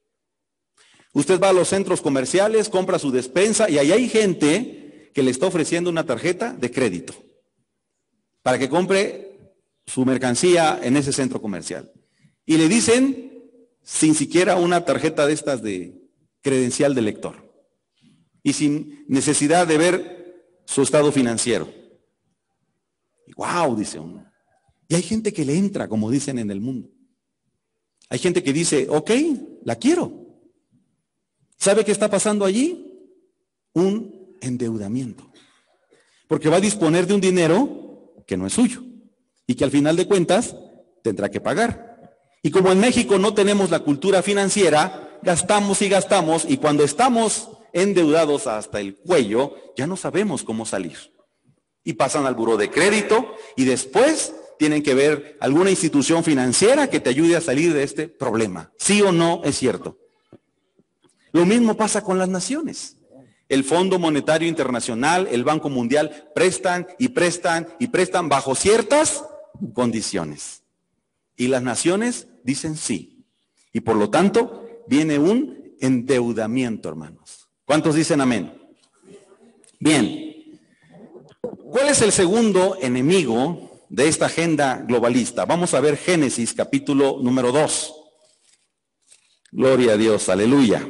Usted va a los centros comerciales, compra su despensa y ahí hay gente que le está ofreciendo una tarjeta de crédito para que compre su mercancía en ese centro comercial. Y le dicen, sin siquiera una tarjeta de estas de credencial de lector y sin necesidad de ver su estado financiero. Y wow, dice uno. Y hay gente que le entra, como dicen en el mundo. Hay gente que dice, ok, la quiero. ¿Sabe qué está pasando allí? Un endeudamiento. Porque va a disponer de un dinero que no es suyo y que al final de cuentas tendrá que pagar. Y como en México no tenemos la cultura financiera, gastamos y cuando estamos endeudados hasta el cuello, ya no sabemos cómo salir. Y pasan al buró de crédito y después tienen que ver alguna institución financiera que te ayude a salir de este problema. ¿Sí o no es cierto? Lo mismo pasa con las naciones. el Fondo Monetario Internacional, el Banco Mundial, prestan y prestan y prestan bajo ciertas condiciones. Y las naciones dicen sí. Y por lo tanto, viene un endeudamiento, hermanos. ¿Cuántos dicen amén? Bien. ¿Cuál es el segundo enemigo de esta agenda globalista? Vamos a ver Génesis capítulo número 2. Gloria a Dios, aleluya.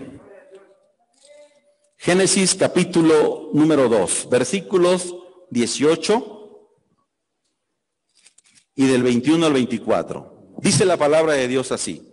Génesis capítulo número 2, versículos 18 y del 21 al 24. Dice la palabra de Dios así.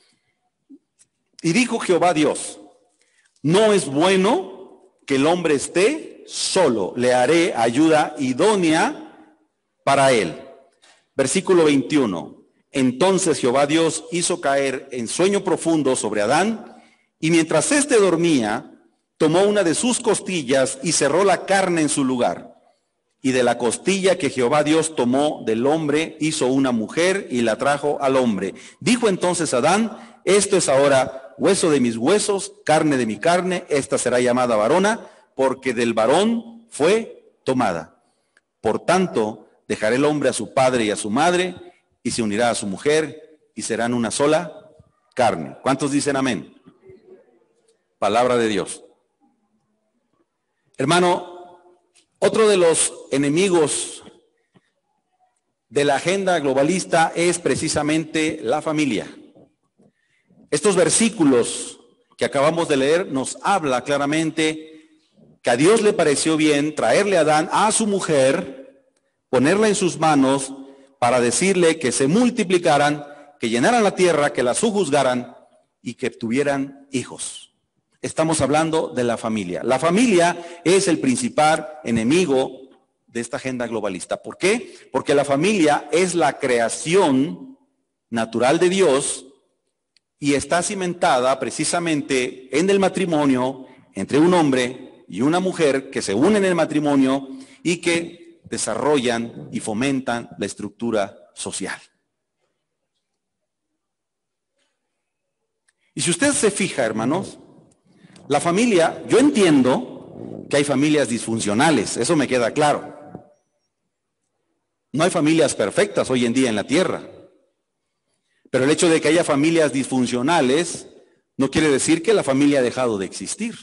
Y dijo Jehová Dios, no es bueno que el hombre esté solo, le haré ayuda idónea para él. Versículo 21. Entonces Jehová Dios hizo caer en sueño profundo sobre Adán, y mientras éste dormía, tomó una de sus costillas y cerró la carne en su lugar. Y de la costilla que Jehová Dios tomó del hombre, hizo una mujer y la trajo al hombre. Dijo entonces Adán, esto es ahora hueso de mis huesos, carne de mi carne, esta será llamada varona, porque del varón fue tomada. Por tanto, dejará el hombre a su padre y a su madre, y se unirá a su mujer, y serán una sola carne. ¿Cuántos dicen amén? Palabra de Dios. Hermano, otro de los enemigos de la agenda globalista es precisamente la familia. Estos versículos que acabamos de leer nos habla claramente que a Dios le pareció bien traerle a Adán a su mujer, ponerla en sus manos para decirle que se multiplicaran, que llenaran la tierra, que la sojuzgaran y que tuvieran hijos. Estamos hablando de la familia. La familia es el principal enemigo de esta agenda globalista. ¿Por qué? Porque la familia es la creación natural de Dios y está cimentada precisamente en el matrimonio entre un hombre y una mujer que se unen en el matrimonio y que desarrollan y fomentan la estructura social. Y si usted se fija, hermanos, la familia, yo entiendo que hay familias disfuncionales, eso me queda claro. No hay familias perfectas hoy en día en la tierra. Pero el hecho de que haya familias disfuncionales no quiere decir que la familia ha dejado de existir.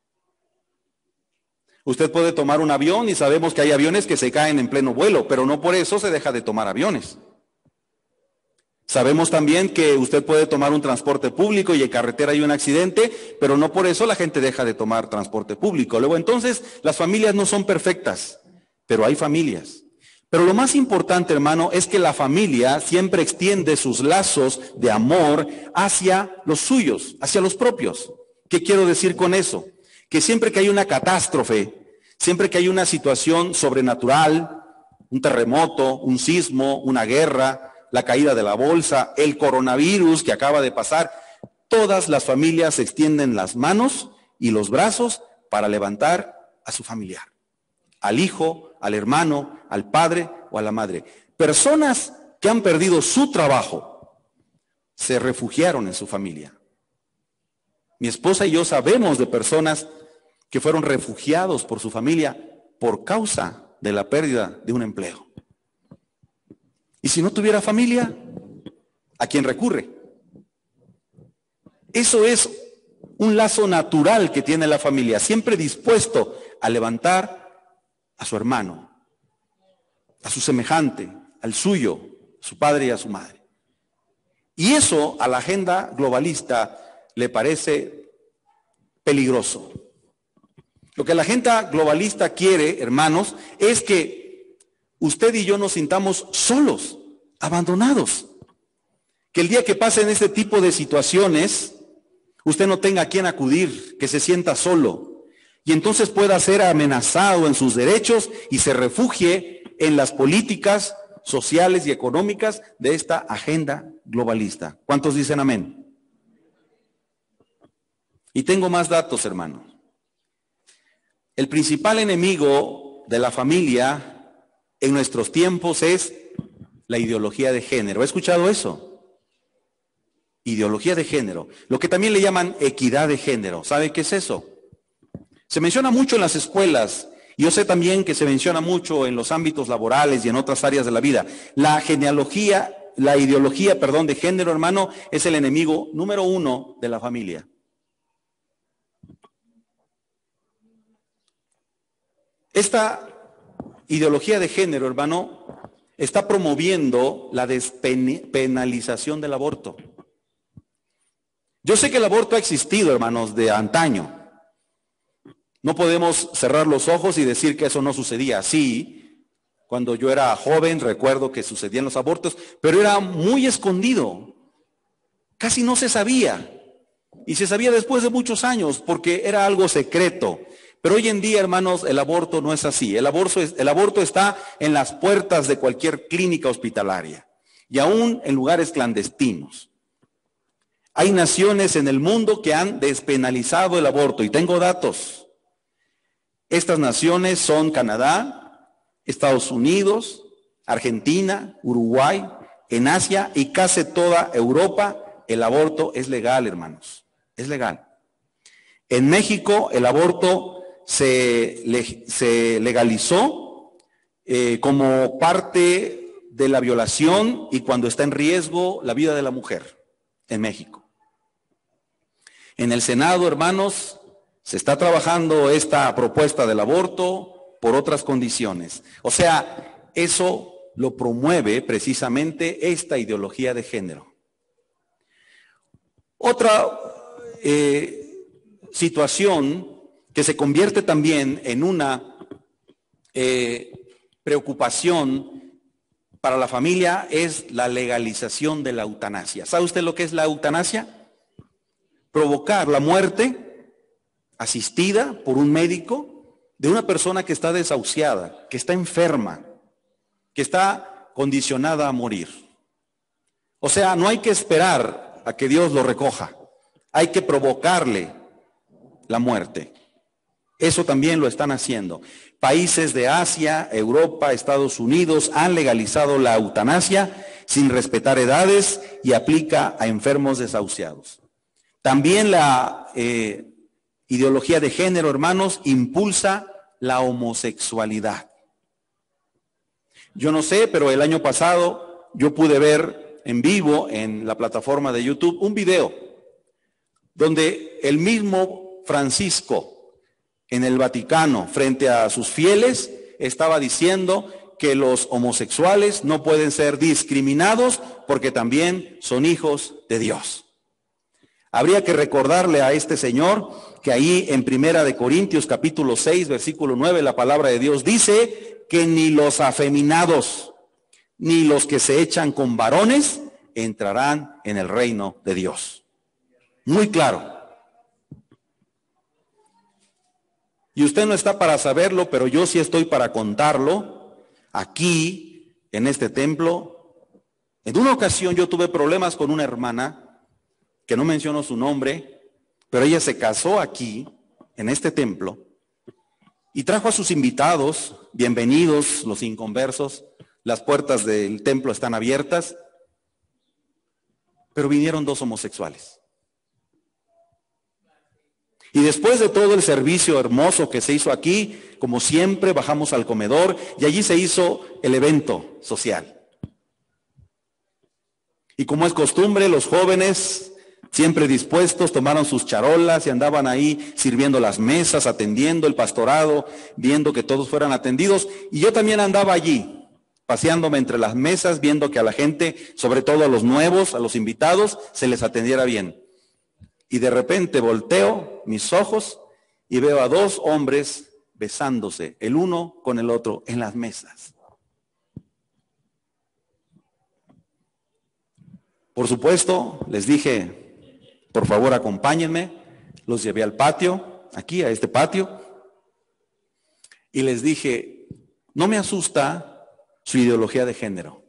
Usted puede tomar un avión y sabemos que hay aviones que se caen en pleno vuelo, pero no por eso se deja de tomar aviones. Sabemos también que usted puede tomar un transporte público y en carretera hay un accidente, pero no por eso la gente deja de tomar transporte público. Luego entonces las familias no son perfectas, pero hay familias. Pero lo más importante, hermano, es que la familia siempre extiende sus lazos de amor hacia los suyos, hacia los propios. ¿Qué quiero decir con eso? Que siempre que hay una catástrofe, siempre que hay una situación sobrenatural, un terremoto, un sismo, una guerra, la caída de la bolsa, el coronavirus que acaba de pasar, todas las familias extienden las manos y los brazos para levantar a su familiar, al hijo, al hermano, al padre o a la madre. Personas que han perdido su trabajo se refugiaron en su familia. Mi esposa y yo sabemos de personas que fueron refugiados por su familia por causa de la pérdida de un empleo. Y si no tuviera familia, ¿a quién recurre? Eso es un lazo natural que tiene la familia, siempre dispuesto a levantar a su hermano, a su semejante, al suyo, a su padre y a su madre. Y eso a la agenda globalista le parece peligroso. Lo que la agenda globalista quiere, hermanos, es que usted y yo nos sintamos solos, abandonados. Que el día que pasen este tipo de situaciones, usted no tenga a quién acudir, que se sienta solo. Y entonces pueda ser amenazado en sus derechos y se refugie en las políticas sociales y económicas de esta agenda globalista. ¿Cuántos dicen amén? Y tengo más datos, hermanos. El principal enemigo de la familia en nuestros tiempos es la ideología de género. ¿Ha escuchado eso? Ideología de género. Lo que también le llaman equidad de género. ¿Sabe qué es eso? Se menciona mucho en las escuelas. Yo sé también que se menciona mucho en los ámbitos laborales y en otras áreas de la vida. La ideología, de género, hermano, es el enemigo número 1 de la familia. Esta ideología de género, hermano, está promoviendo la despenalización del aborto. Yo sé que el aborto ha existido, hermanos, de antaño. No podemos cerrar los ojos y decir que eso no sucedía. Sí, cuando yo era joven recuerdo que sucedían los abortos, pero era muy escondido. Casi no se sabía. Y se sabía después de muchos años porque era algo secreto. Pero hoy en día, hermanos, el aborto no es así. El aborto está en las puertas de cualquier clínica hospitalaria y aún en lugares clandestinos. Hay naciones en el mundo que han despenalizado el aborto y tengo datos. Estas naciones son Canadá, Estados Unidos, Argentina, Uruguay. En Asia y casi toda Europa el aborto es legal, hermanos. Es legal. En México el aborto se legalizó como parte de la violación y cuando está en riesgo la vida de la mujer en México. En el Senado, hermanos, se está trabajando esta propuesta del aborto por otras condiciones. O sea, eso lo promueve precisamente esta ideología de género. Otra situación que se convierte también en una preocupación para la familia es la legalización de la eutanasia. ¿Sabe usted lo que es la eutanasia? Provocar la muerte asistida por un médico de una persona que está desahuciada, que está enferma, que está condicionada a morir. O sea, no hay que esperar a que Dios lo recoja, hay que provocarle la muerte. Eso también lo están haciendo. Países de Asia, Europa, Estados Unidos han legalizado la eutanasia sin respetar edades y aplica a enfermos desahuciados. También la ideología de género, hermanos, impulsa la homosexualidad. Yo no sé, pero el año pasado yo pude ver en vivo en la plataforma de YouTube un video donde el mismo Francisco en el Vaticano frente a sus fieles estaba diciendo que los homosexuales no pueden ser discriminados porque también son hijos de Dios. Habría que recordarle a este señor que ahí en 1 Corintios capítulo 6 versículo 9 la palabra de Dios dice que ni los afeminados ni los que se echan con varones entrarán en el reino de Dios. Muy claro. Y usted no está para saberlo, pero yo sí estoy para contarlo. Aquí, en este templo, en una ocasión yo tuve problemas con una hermana que no menciono su nombre, pero ella se casó aquí, en este templo, y trajo a sus invitados. Bienvenidos los inconversos, las puertas del templo están abiertas, pero vinieron 2 homosexuales. Y después de todo el servicio hermoso que se hizo aquí, como siempre, bajamos al comedor y allí se hizo el evento social. Y como es costumbre, los jóvenes, siempre dispuestos, tomaron sus charolas y andaban ahí sirviendo las mesas, atendiendo el pastorado, viendo que todos fueran atendidos. Y yo también andaba allí, paseándome entre las mesas, viendo que a la gente, sobre todo a los nuevos, a los invitados, se les atendiera bien. Y de repente volteo mis ojos y veo a 2 hombres besándose, el uno con el otro, en las mesas. Por supuesto, les dije, por favor acompáñenme, los llevé al patio, aquí a este patio, y les dije, no me asusta su ideología de género.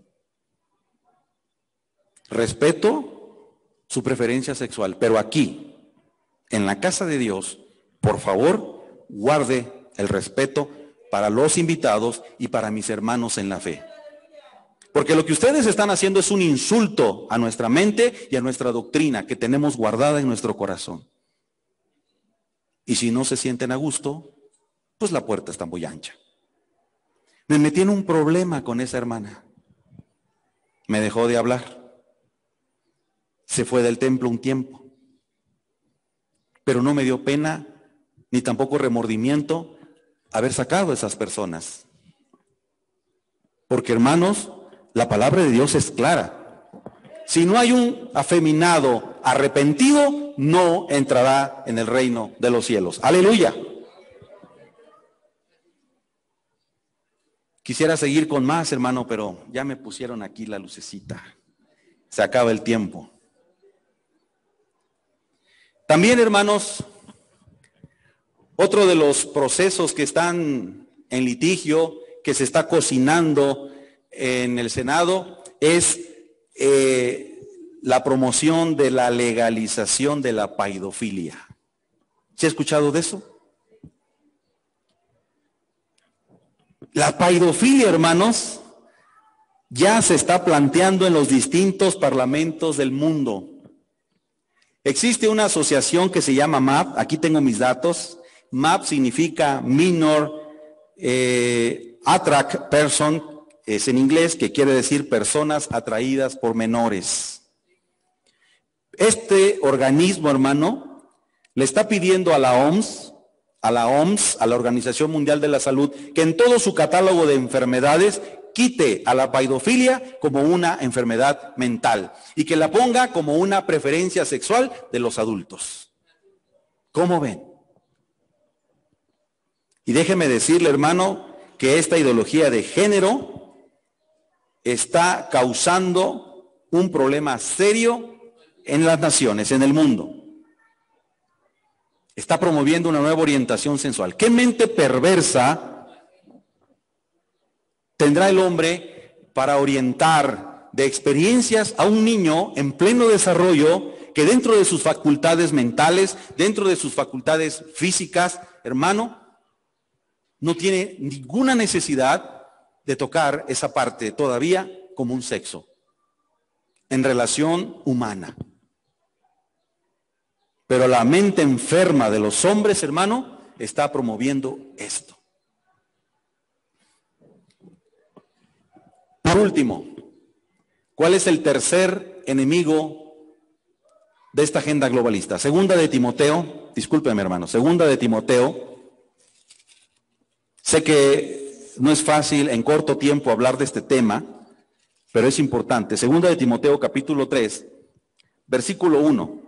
Respeto su preferencia sexual, pero aquí, en la casa de Dios, por favor, guarde el respeto para los invitados y para mis hermanos en la fe. Porque lo que ustedes están haciendo es un insulto a nuestra mente y a nuestra doctrina que tenemos guardada en nuestro corazón. Y si no se sienten a gusto, pues la puerta está muy ancha. Me metí en un problema con esa hermana. Me dejó de hablar. Se fue del templo un tiempo. Pero no me dio pena, ni tampoco remordimiento haber sacado a esas personas. Porque, hermanos, la palabra de Dios es clara. Si no hay un afeminado arrepentido, no entrará en el reino de los cielos. ¡Aleluya! Quisiera seguir con más, hermano, pero ya me pusieron aquí la lucecita. Se acaba el tiempo. También, hermanos, otro de los procesos que están en litigio, que se está cocinando en el Senado, es la promoción de la legalización de la paidofilia. ¿Se ha escuchado de eso? La paidofilia, hermanos, ya se está planteando en los distintos parlamentos del mundo. Existe una asociación que se llama MAP, aquí tengo mis datos. MAP significa Minor Attract Person, es en inglés, que quiere decir personas atraídas por menores. Este organismo, hermano, le está pidiendo a la OMS, a la Organización Mundial de la Salud, que en todo su catálogo de enfermedades quite a la paidofilia como una enfermedad mental y que la ponga como una preferencia sexual de los adultos. ¿Cómo ven? Y déjeme decirle, hermano, que esta ideología de género está causando un problema serio en las naciones, en el mundo. Está promoviendo una nueva orientación sensual. ¿Qué mente perversa tendrá el hombre para orientar de experiencias a un niño en pleno desarrollo que dentro de sus facultades mentales, dentro de sus facultades físicas, hermano, no tiene ninguna necesidad de tocar esa parte todavía como un sexo en relación humana? Pero la mente enferma de los hombres, hermano, está promoviendo esto. Por último, ¿cuál es el tercer enemigo de esta agenda globalista? Segunda de Timoteo, discúlpeme, hermano, segunda de Timoteo. Sé que no es fácil en corto tiempo hablar de este tema, pero es importante. Segunda de Timoteo, capítulo 3, versículo 1.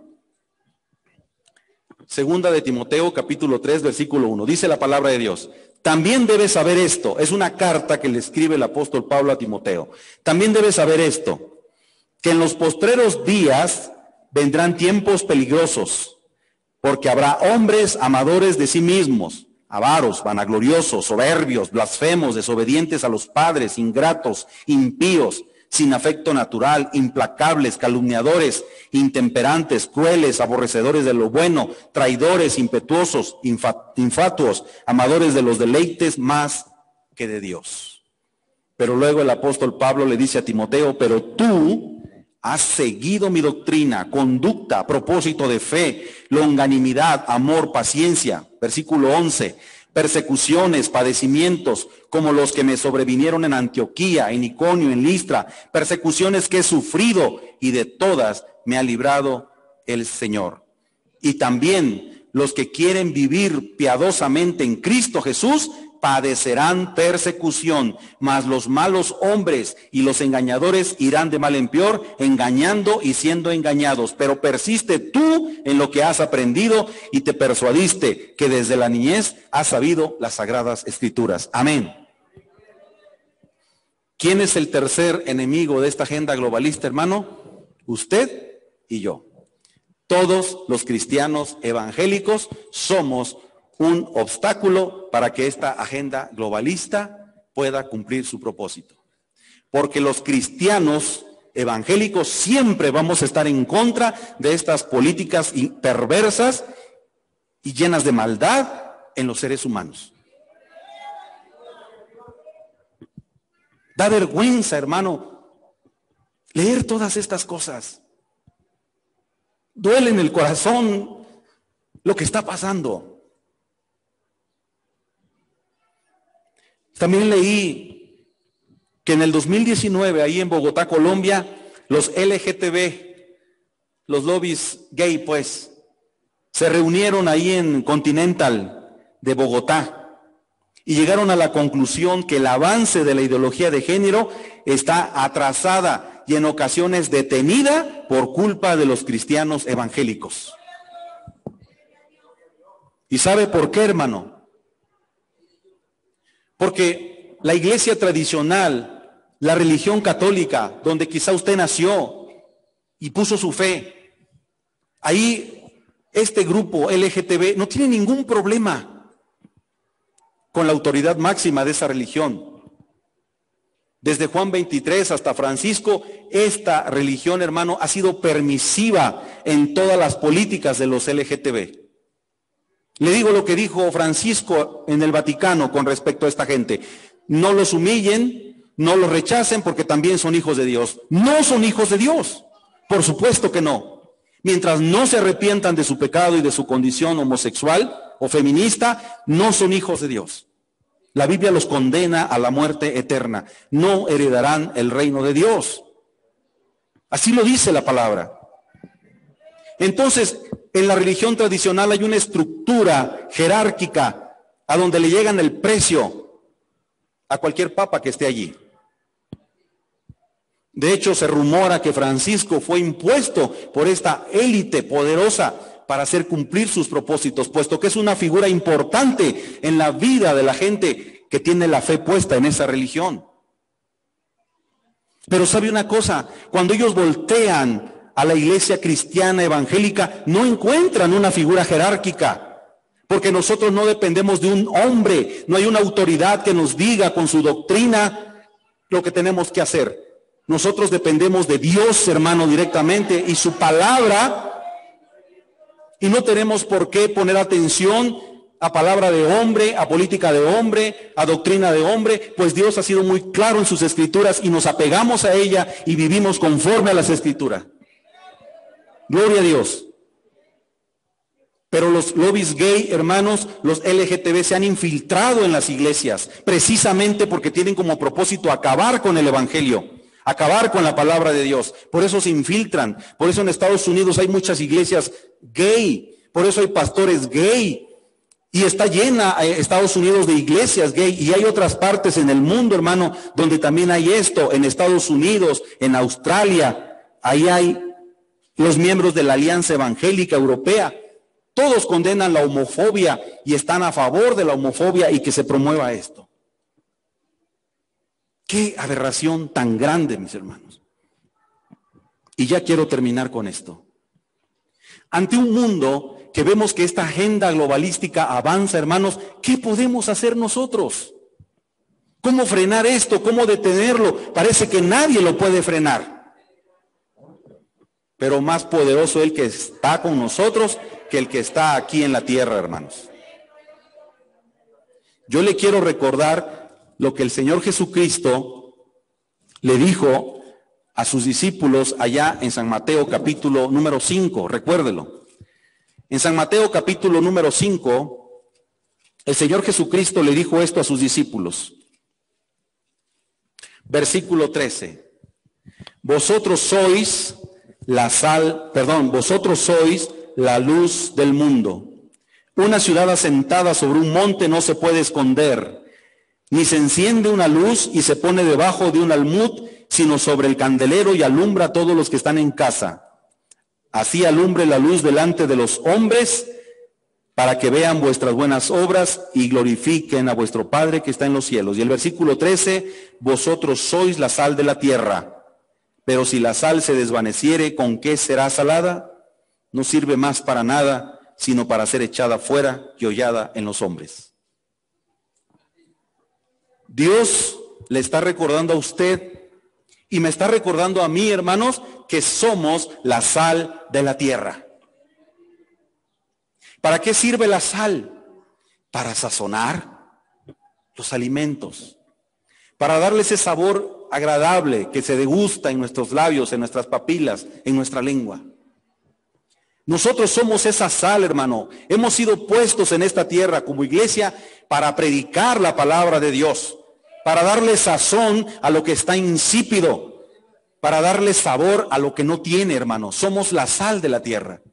Segunda de Timoteo, capítulo 3, versículo 1. Dice la palabra de Dios. También debes saber esto. Es una carta que le escribe el apóstol Pablo a Timoteo. También debes saber esto, que en los postreros días vendrán tiempos peligrosos, porque habrá hombres amadores de sí mismos, avaros, vanagloriosos, soberbios, blasfemos, desobedientes a los padres, ingratos, impíos, sin afecto natural, implacables, calumniadores, intemperantes, crueles, aborrecedores de lo bueno, traidores, impetuosos, infatuos, amadores de los deleites más que de Dios. Pero luego el apóstol Pablo le dice a Timoteo, pero tú has seguido mi doctrina, conducta, propósito de fe, longanimidad, amor, paciencia. Versículo 11. Persecuciones, padecimientos, como los que me sobrevinieron en Antioquía, en Iconio, en Listra, persecuciones que he sufrido y de todas me ha librado el Señor. Y también los que quieren vivir piadosamente en Cristo Jesús padecerán persecución, mas los malos hombres y los engañadores irán de mal en peor, engañando y siendo engañados. Pero persiste tú en lo que has aprendido y te persuadiste, que desde la niñez has sabido las sagradas escrituras. Amén. ¿Quién es el tercer enemigo de esta agenda globalista, hermano? Usted y yo. Todos los cristianos evangélicos somos un obstáculo para que esta agenda globalista pueda cumplir su propósito. Porque los cristianos evangélicos siempre vamos a estar en contra de estas políticas perversas y llenas de maldad en los seres humanos. Da vergüenza, hermano, leer todas estas cosas. Duele en el corazón lo que está pasando. También leí que en el 2019, ahí en Bogotá, Colombia, los LGTB, los lobbies gay, pues, se reunieron ahí en Continental de Bogotá y llegaron a la conclusión que el avance de la ideología de género está atrasada y en ocasiones detenida por culpa de los cristianos evangélicos. ¿Y sabe por qué, hermano? Porque la iglesia tradicional, la religión católica, donde quizá usted nació y puso su fe, ahí este grupo LGTB no tiene ningún problema con la autoridad máxima de esa religión. Desde Juan 23 hasta Francisco, esta religión, hermano, ha sido permisiva en todas las políticas de los LGTB. Le digo lo que dijo Francisco en el Vaticano con respecto a esta gente. No los humillen, no los rechacen porque también son hijos de Dios. No son hijos de Dios, por supuesto que no. Mientras no se arrepientan de su pecado y de su condición homosexual o feminista, no son hijos de Dios. La Biblia los condena a la muerte eterna. No heredarán el reino de Dios. Así lo dice la palabra. Entonces, en la religión tradicional hay una estructura jerárquica a donde le llegan el precio a cualquier papa que esté allí. De hecho, se rumora que Francisco fue impuesto por esta élite poderosa para hacer cumplir sus propósitos, puesto que es una figura importante en la vida de la gente que tiene la fe puesta en esa religión. Pero sabe una cosa, cuando ellos voltean a la iglesia cristiana evangélica, no encuentran una figura jerárquica, porque nosotros no dependemos de un hombre, no hay una autoridad que nos diga con su doctrina lo que tenemos que hacer. Nosotros dependemos de Dios, hermano, directamente, y su palabra. Y no tenemos por qué poner atención a palabra de hombre, a política de hombre, a doctrina de hombre, pues Dios ha sido muy claro en sus escrituras y nos apegamos a ella y vivimos conforme a las escrituras. Gloria a Dios. Pero los lobbies gay, hermanos, los LGTB se han infiltrado en las iglesias, precisamente porque tienen como propósito acabar con el evangelio, acabar con la palabra de Dios. Por eso se infiltran. Por eso en Estados Unidos hay muchas iglesias gay. Por eso hay pastores gay. Y está llena Estados Unidos de iglesias gay. Y hay otras partes en el mundo, hermano, donde también hay esto. En Estados Unidos, en Australia, ahí hay los miembros de la Alianza Evangélica Europea. Todos condenan la homofobia y están a favor de la homofobia y que se promueva esto. Qué aberración tan grande, mis hermanos. Y ya quiero terminar con esto. Ante un mundo que vemos que esta agenda globalística avanza, hermanos, ¿qué podemos hacer nosotros? ¿Cómo frenar esto? ¿Cómo detenerlo? Parece que nadie lo puede frenar. Pero más poderoso el que está con nosotros que el que está aquí en la tierra, hermanos. Yo le quiero recordar lo que el Señor Jesucristo le dijo a sus discípulos allá en San Mateo capítulo número 5, recuérdelo. En San Mateo capítulo número 5, el Señor Jesucristo le dijo esto a sus discípulos. Versículo 13. Vosotros sois la luz del mundo. Una ciudad asentada sobre un monte no se puede esconder. Ni se enciende una luz y se pone debajo de un almud, sino sobre el candelero y alumbra a todos los que están en casa. Así alumbre la luz delante de los hombres, para que vean vuestras buenas obras y glorifiquen a vuestro Padre que está en los cielos. Y el versículo 13, vosotros sois la sal de la tierra, pero si la sal se desvaneciere, ¿con qué será salada? No sirve más para nada, sino para ser echada fuera y hollada en los hombres. Dios le está recordando a usted y me está recordando a mí, hermanos, que somos la sal de la tierra. ¿Para qué sirve la sal? Para sazonar los alimentos, para darle ese sabor agradable que se degusta en nuestros labios, en nuestras papilas, en nuestra lengua. Nosotros somos esa sal, hermano. Hemos sido puestos en esta tierra como iglesia para predicar la palabra de Dios, para darle sazón a lo que está insípido, para darle sabor a lo que no tiene, hermanos. Somos la sal de la tierra.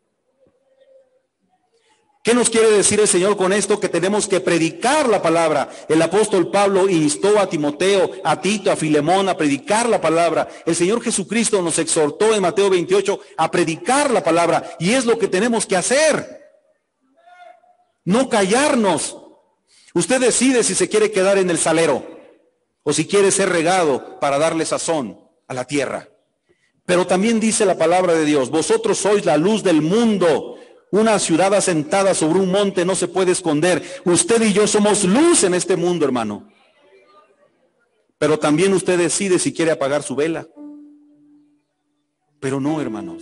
¿Qué nos quiere decir el Señor con esto? Que tenemos que predicar la palabra. El apóstol Pablo instó a Timoteo, a Tito, a Filemón a predicar la palabra. El Señor Jesucristo nos exhortó en Mateo 28 a predicar la palabra. Y es lo que tenemos que hacer. No callarnos. Usted decide si se quiere quedar en el salero o si quiere ser regado para darle sazón a la tierra. Pero también dice la palabra de Dios: vosotros sois la luz del mundo. Una ciudad asentada sobre un monte no se puede esconder. Usted y yo somos luz en este mundo, hermano. Pero también usted decide si quiere apagar su vela. Pero no, hermanos.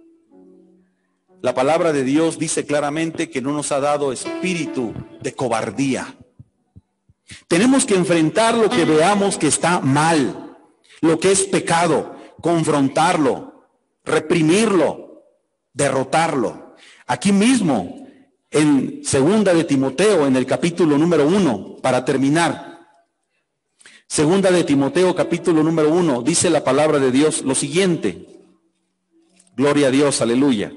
La palabra de Dios dice claramente que no nos ha dado espíritu de cobardía. Tenemos que enfrentar lo que veamos que está mal, lo que es pecado, confrontarlo, reprimirlo, derrotarlo. Aquí mismo, en 2 de Timoteo, en el capítulo número 1, para terminar. 2 de Timoteo, capítulo número 1, dice la palabra de Dios lo siguiente. Gloria a Dios, aleluya.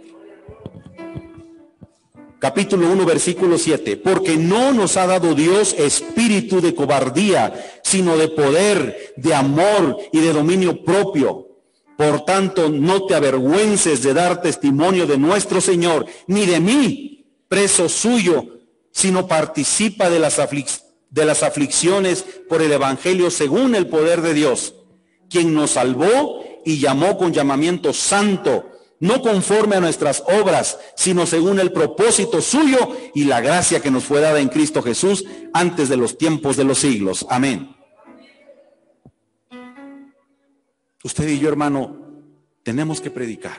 Capítulo 1, versículo 7. Porque no nos ha dado Dios espíritu de cobardía, sino de poder, de amor y de dominio propio. Por tanto, no te avergüences de dar testimonio de nuestro Señor, ni de mí, preso suyo, sino participa de las aflicciones por el Evangelio según el poder de Dios, quien nos salvó y llamó con llamamiento santo, no conforme a nuestras obras, sino según el propósito suyo y la gracia que nos fue dada en Cristo Jesús antes de los tiempos de los siglos. Amén. Usted y yo, hermano, tenemos que predicar.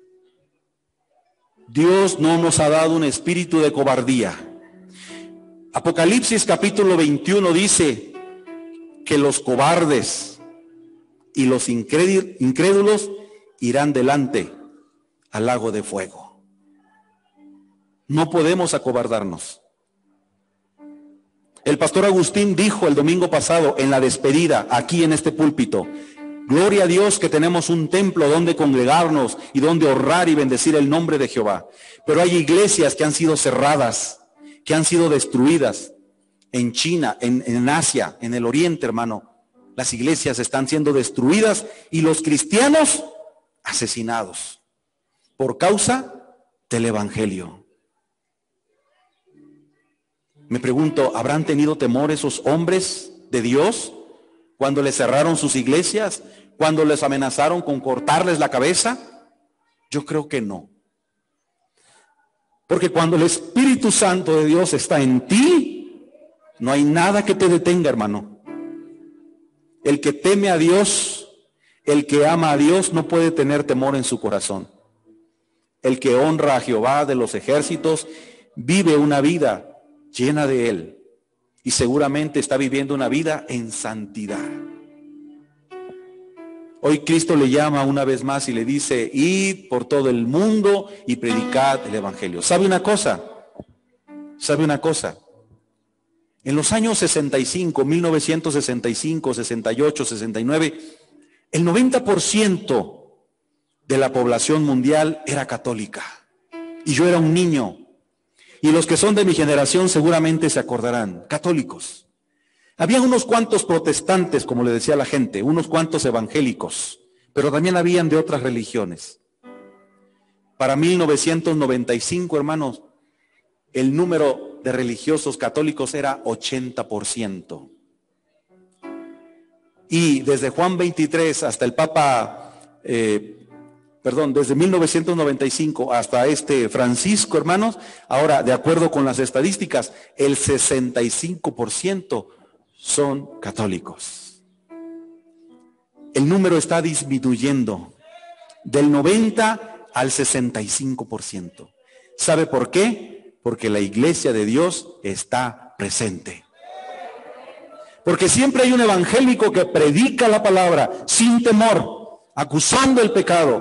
Dios no nos ha dado un espíritu de cobardía. Apocalipsis capítulo 21 dice que los cobardes y los incrédulos irán delante al lago de fuego. No podemos acobardarnos. El pastor Agustín dijo el domingo pasado en la despedida, aquí en este púlpito: gloria a Dios que tenemos un templo donde congregarnos y donde honrar y bendecir el nombre de Jehová. Pero hay iglesias que han sido cerradas, que han sido destruidas. En China, en Asia, en el Oriente, hermano, las iglesias están siendo destruidas y los cristianos asesinados por causa del Evangelio. Me pregunto, ¿habrán tenido temor esos hombres de Dios cuando les cerraron sus iglesias, cuando les amenazaron con cortarles la cabeza? Yo creo que no. Porque cuando el Espíritu Santo de Dios está en ti, no hay nada que te detenga, hermano. El que teme a Dios, el que ama a Dios, no puede tener temor en su corazón. El que honra a Jehová de los ejércitos vive una vida llena de Él. Y seguramente está viviendo una vida en santidad. Hoy Cristo le llama una vez más y le dice: id por todo el mundo y predicad el Evangelio. ¿Sabe una cosa? ¿Sabe una cosa? En los años 65, 1965, 68, 69, el 90% de la población mundial era católica. Y yo era un niño. Y los que son de mi generación seguramente se acordarán, católicos. Había unos cuantos protestantes, como le decía la gente, unos cuantos evangélicos, pero también habían de otras religiones. Para 1995, hermanos, el número de religiosos católicos era 80%. Y desde Juan 23 hasta el Papa, desde 1995 hasta este Francisco, hermanos, ahora, de acuerdo con las estadísticas, el 65% son católicos. El número está disminuyendo del 90 al 65%. ¿Sabe por qué? Porque la iglesia de Dios está presente. Porque siempre hay un evangélico que predica la palabra sin temor, acusando el pecado,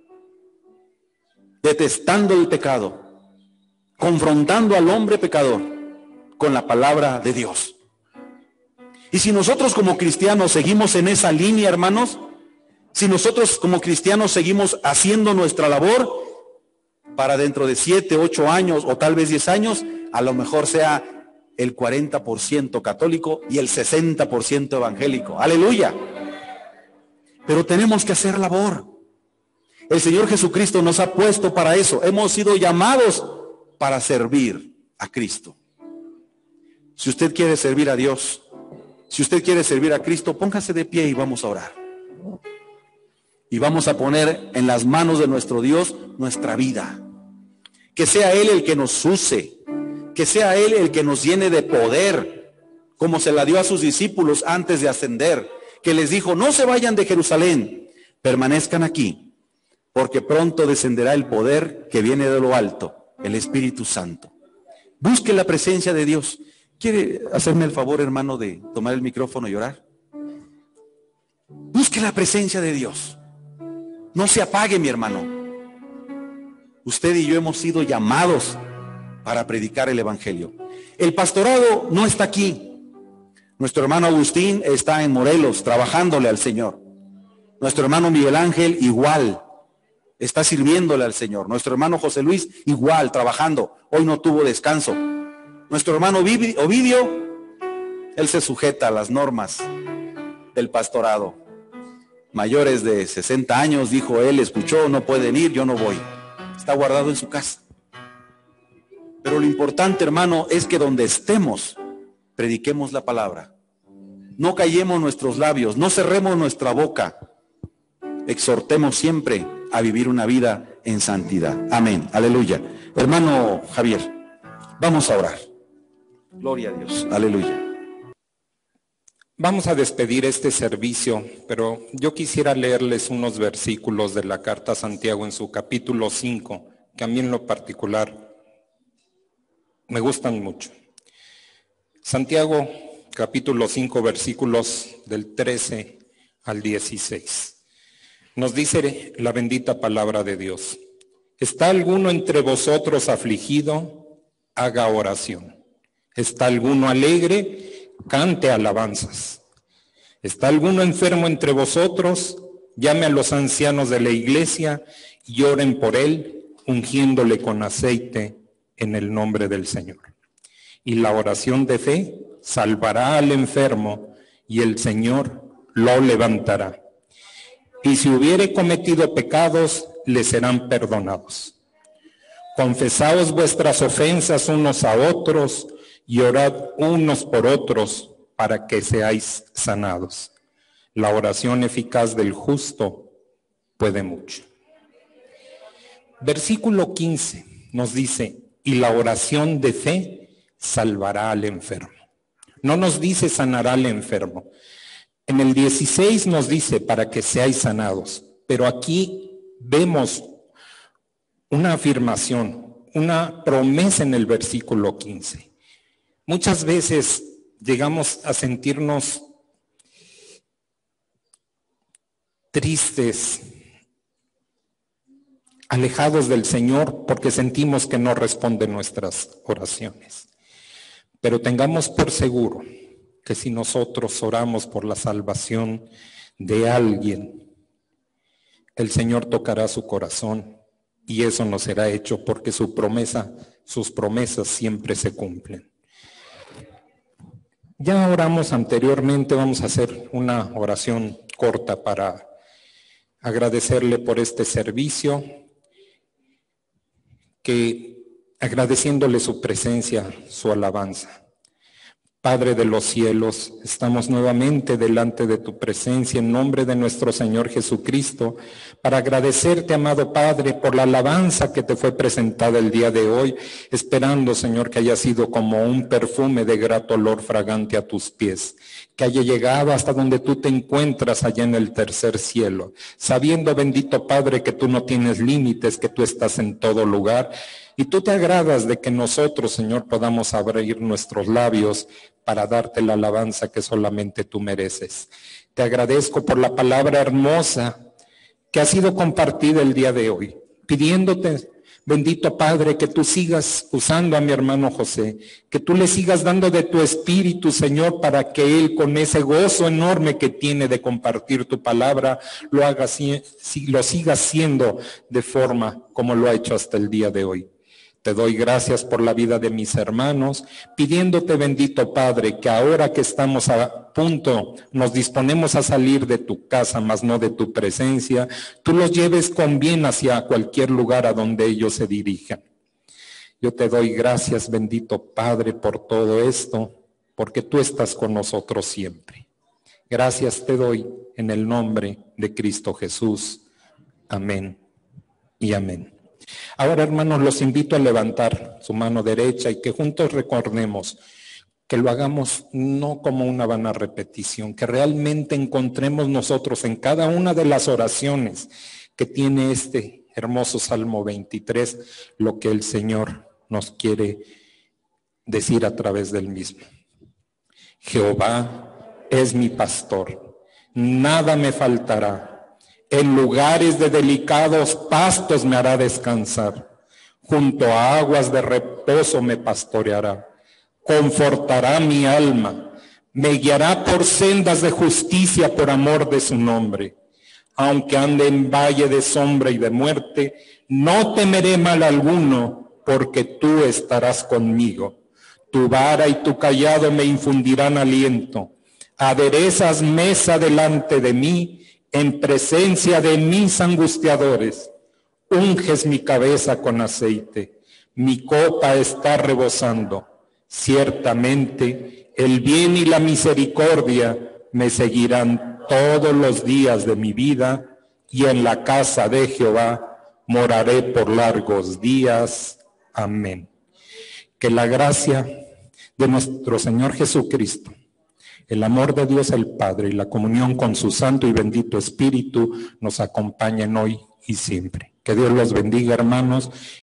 detestando el pecado, confrontando al hombre pecador con la palabra de Dios. Y si nosotros como cristianos seguimos en esa línea, hermanos, si nosotros como cristianos seguimos haciendo nuestra labor, para dentro de 7, 8 años o tal vez 10 años, a lo mejor sea el 40% católico y el 60% evangélico. ¡Aleluya! Pero tenemos que hacer labor. El Señor Jesucristo nos ha puesto para eso. Hemos sido llamados para servir a Cristo. Si usted quiere servir a Dios, si usted quiere servir a Cristo, póngase de pie y vamos a orar. Y vamos a poner en las manos de nuestro Dios nuestra vida. Que sea Él el que nos use, que sea Él el que nos llene de poder, como se la dio a sus discípulos antes de ascender, que les dijo: no se vayan de Jerusalén, permanezcan aquí, porque pronto descenderá el poder que viene de lo alto, el Espíritu Santo. Busque la presencia de Dios. ¿Quiere hacerme el favor, hermano, de tomar el micrófono y orar? Busque la presencia de Dios. No se apague, mi hermano. Usted y yo hemos sido llamados para predicar el Evangelio. El pastorado no está aquí. Nuestro hermano Agustín está en Morelos trabajándole al Señor. Nuestro hermano Miguel Ángel igual, está sirviéndole al Señor. Nuestro hermano José Luis igual, trabajando. Hoy no tuvo descanso. Nuestro hermano Ovidio, él se sujeta a las normas del pastorado. Mayores de 60 años, dijo él, escuchó, no pueden ir, yo no voy. Está guardado en su casa. Pero lo importante, hermano, es que donde estemos, prediquemos la palabra. No callemos nuestros labios, no cerremos nuestra boca. Exhortemos siempre a vivir una vida en santidad. Amén. Aleluya. Hermano Javier, vamos a orar. Gloria a Dios. Aleluya. Vamos a despedir este servicio, pero yo quisiera leerles unos versículos de la carta a Santiago en su capítulo 5, que a mí en lo particular me gustan mucho. Santiago, capítulo 5, versículos del 13 al 16. Nos dice la bendita palabra de Dios: ¿está alguno entre vosotros afligido? Haga oración. ¿Está alguno alegre? Cante alabanzas. ¿Está alguno enfermo entre vosotros? Llame a los ancianos de la iglesia y oren por él, ungiéndole con aceite en el nombre del Señor. Y la oración de fe salvará al enfermo y el Señor lo levantará. Y si hubiere cometido pecados, le serán perdonados. Confesaos vuestras ofensas unos a otros y orad unos por otros para que seáis sanados. La oración eficaz del justo puede mucho. Versículo 15 nos dice: y la oración de fe salvará al enfermo. No nos dice sanará al enfermo. En el 16 nos dice para que seáis sanados, pero aquí vemos una afirmación, una promesa en el versículo 15. Muchas veces llegamos a sentirnos tristes, alejados del Señor, porque sentimos que no responde nuestras oraciones. Pero tengamos por seguro que si nosotros oramos por la salvación de alguien, el Señor tocará su corazón y eso no será hecho porque sus promesas siempre se cumplen. Ya oramos anteriormente, vamos a hacer una oración corta para agradecerle por este servicio, agradeciéndole su presencia, su alabanza. Padre de los cielos, estamos nuevamente delante de tu presencia en nombre de nuestro Señor Jesucristo para agradecerte, amado Padre, por la alabanza que te fue presentada el día de hoy, esperando, Señor, que haya sido como un perfume de grato olor fragante a tus pies, que haya llegado hasta donde tú te encuentras allá en el tercer cielo, sabiendo, bendito Padre, que tú no tienes límites, que tú estás en todo lugar. Y tú te agradas de que nosotros, Señor, podamos abrir nuestros labios para darte la alabanza que solamente tú mereces. Te agradezco por la palabra hermosa que ha sido compartida el día de hoy, pidiéndote, Bendito Padre, que tú sigas usando a mi hermano José, que tú le sigas dando de tu espíritu, Señor, para que él, con ese gozo enorme que tiene de compartir tu palabra, lo siga haciendo de forma como lo ha hecho hasta el día de hoy. Te doy gracias por la vida de mis hermanos, pidiéndote, bendito Padre, que ahora que estamos a punto, nos disponemos a salir de tu casa, mas no de tu presencia, tú los lleves con bien hacia cualquier lugar a donde ellos se dirijan. Yo te doy gracias, bendito Padre, por todo esto, porque tú estás con nosotros siempre. Gracias te doy en el nombre de Cristo Jesús. Amén y amén. Ahora, hermanos, los invito a levantar su mano derecha y que juntos recordemos, que lo hagamos no como una vana repetición, que realmente encontremos nosotros en cada una de las oraciones que tiene este hermoso Salmo 23, lo que el Señor nos quiere decir a través del mismo. Jehová es mi pastor, nada me faltará. En lugares de delicados pastos me hará descansar. Junto a aguas de reposo me pastoreará. Confortará mi alma. Me guiará por sendas de justicia por amor de su nombre. Aunque ande en valle de sombra y de muerte, no temeré mal alguno, porque tú estarás conmigo. Tu vara y tu cayado me infundirán aliento. Aderezas mesa delante de mí, en presencia de mis angustiadores. Unges mi cabeza con aceite, mi copa está rebosando. Ciertamente el bien y la misericordia me seguirán todos los días de mi vida, y en la casa de Jehová moraré por largos días. Amén. Que la gracia de nuestro Señor Jesucristo, el amor de Dios el Padre y la comunión con su Santo y bendito Espíritu nos acompañen hoy y siempre. Que Dios los bendiga, hermanos.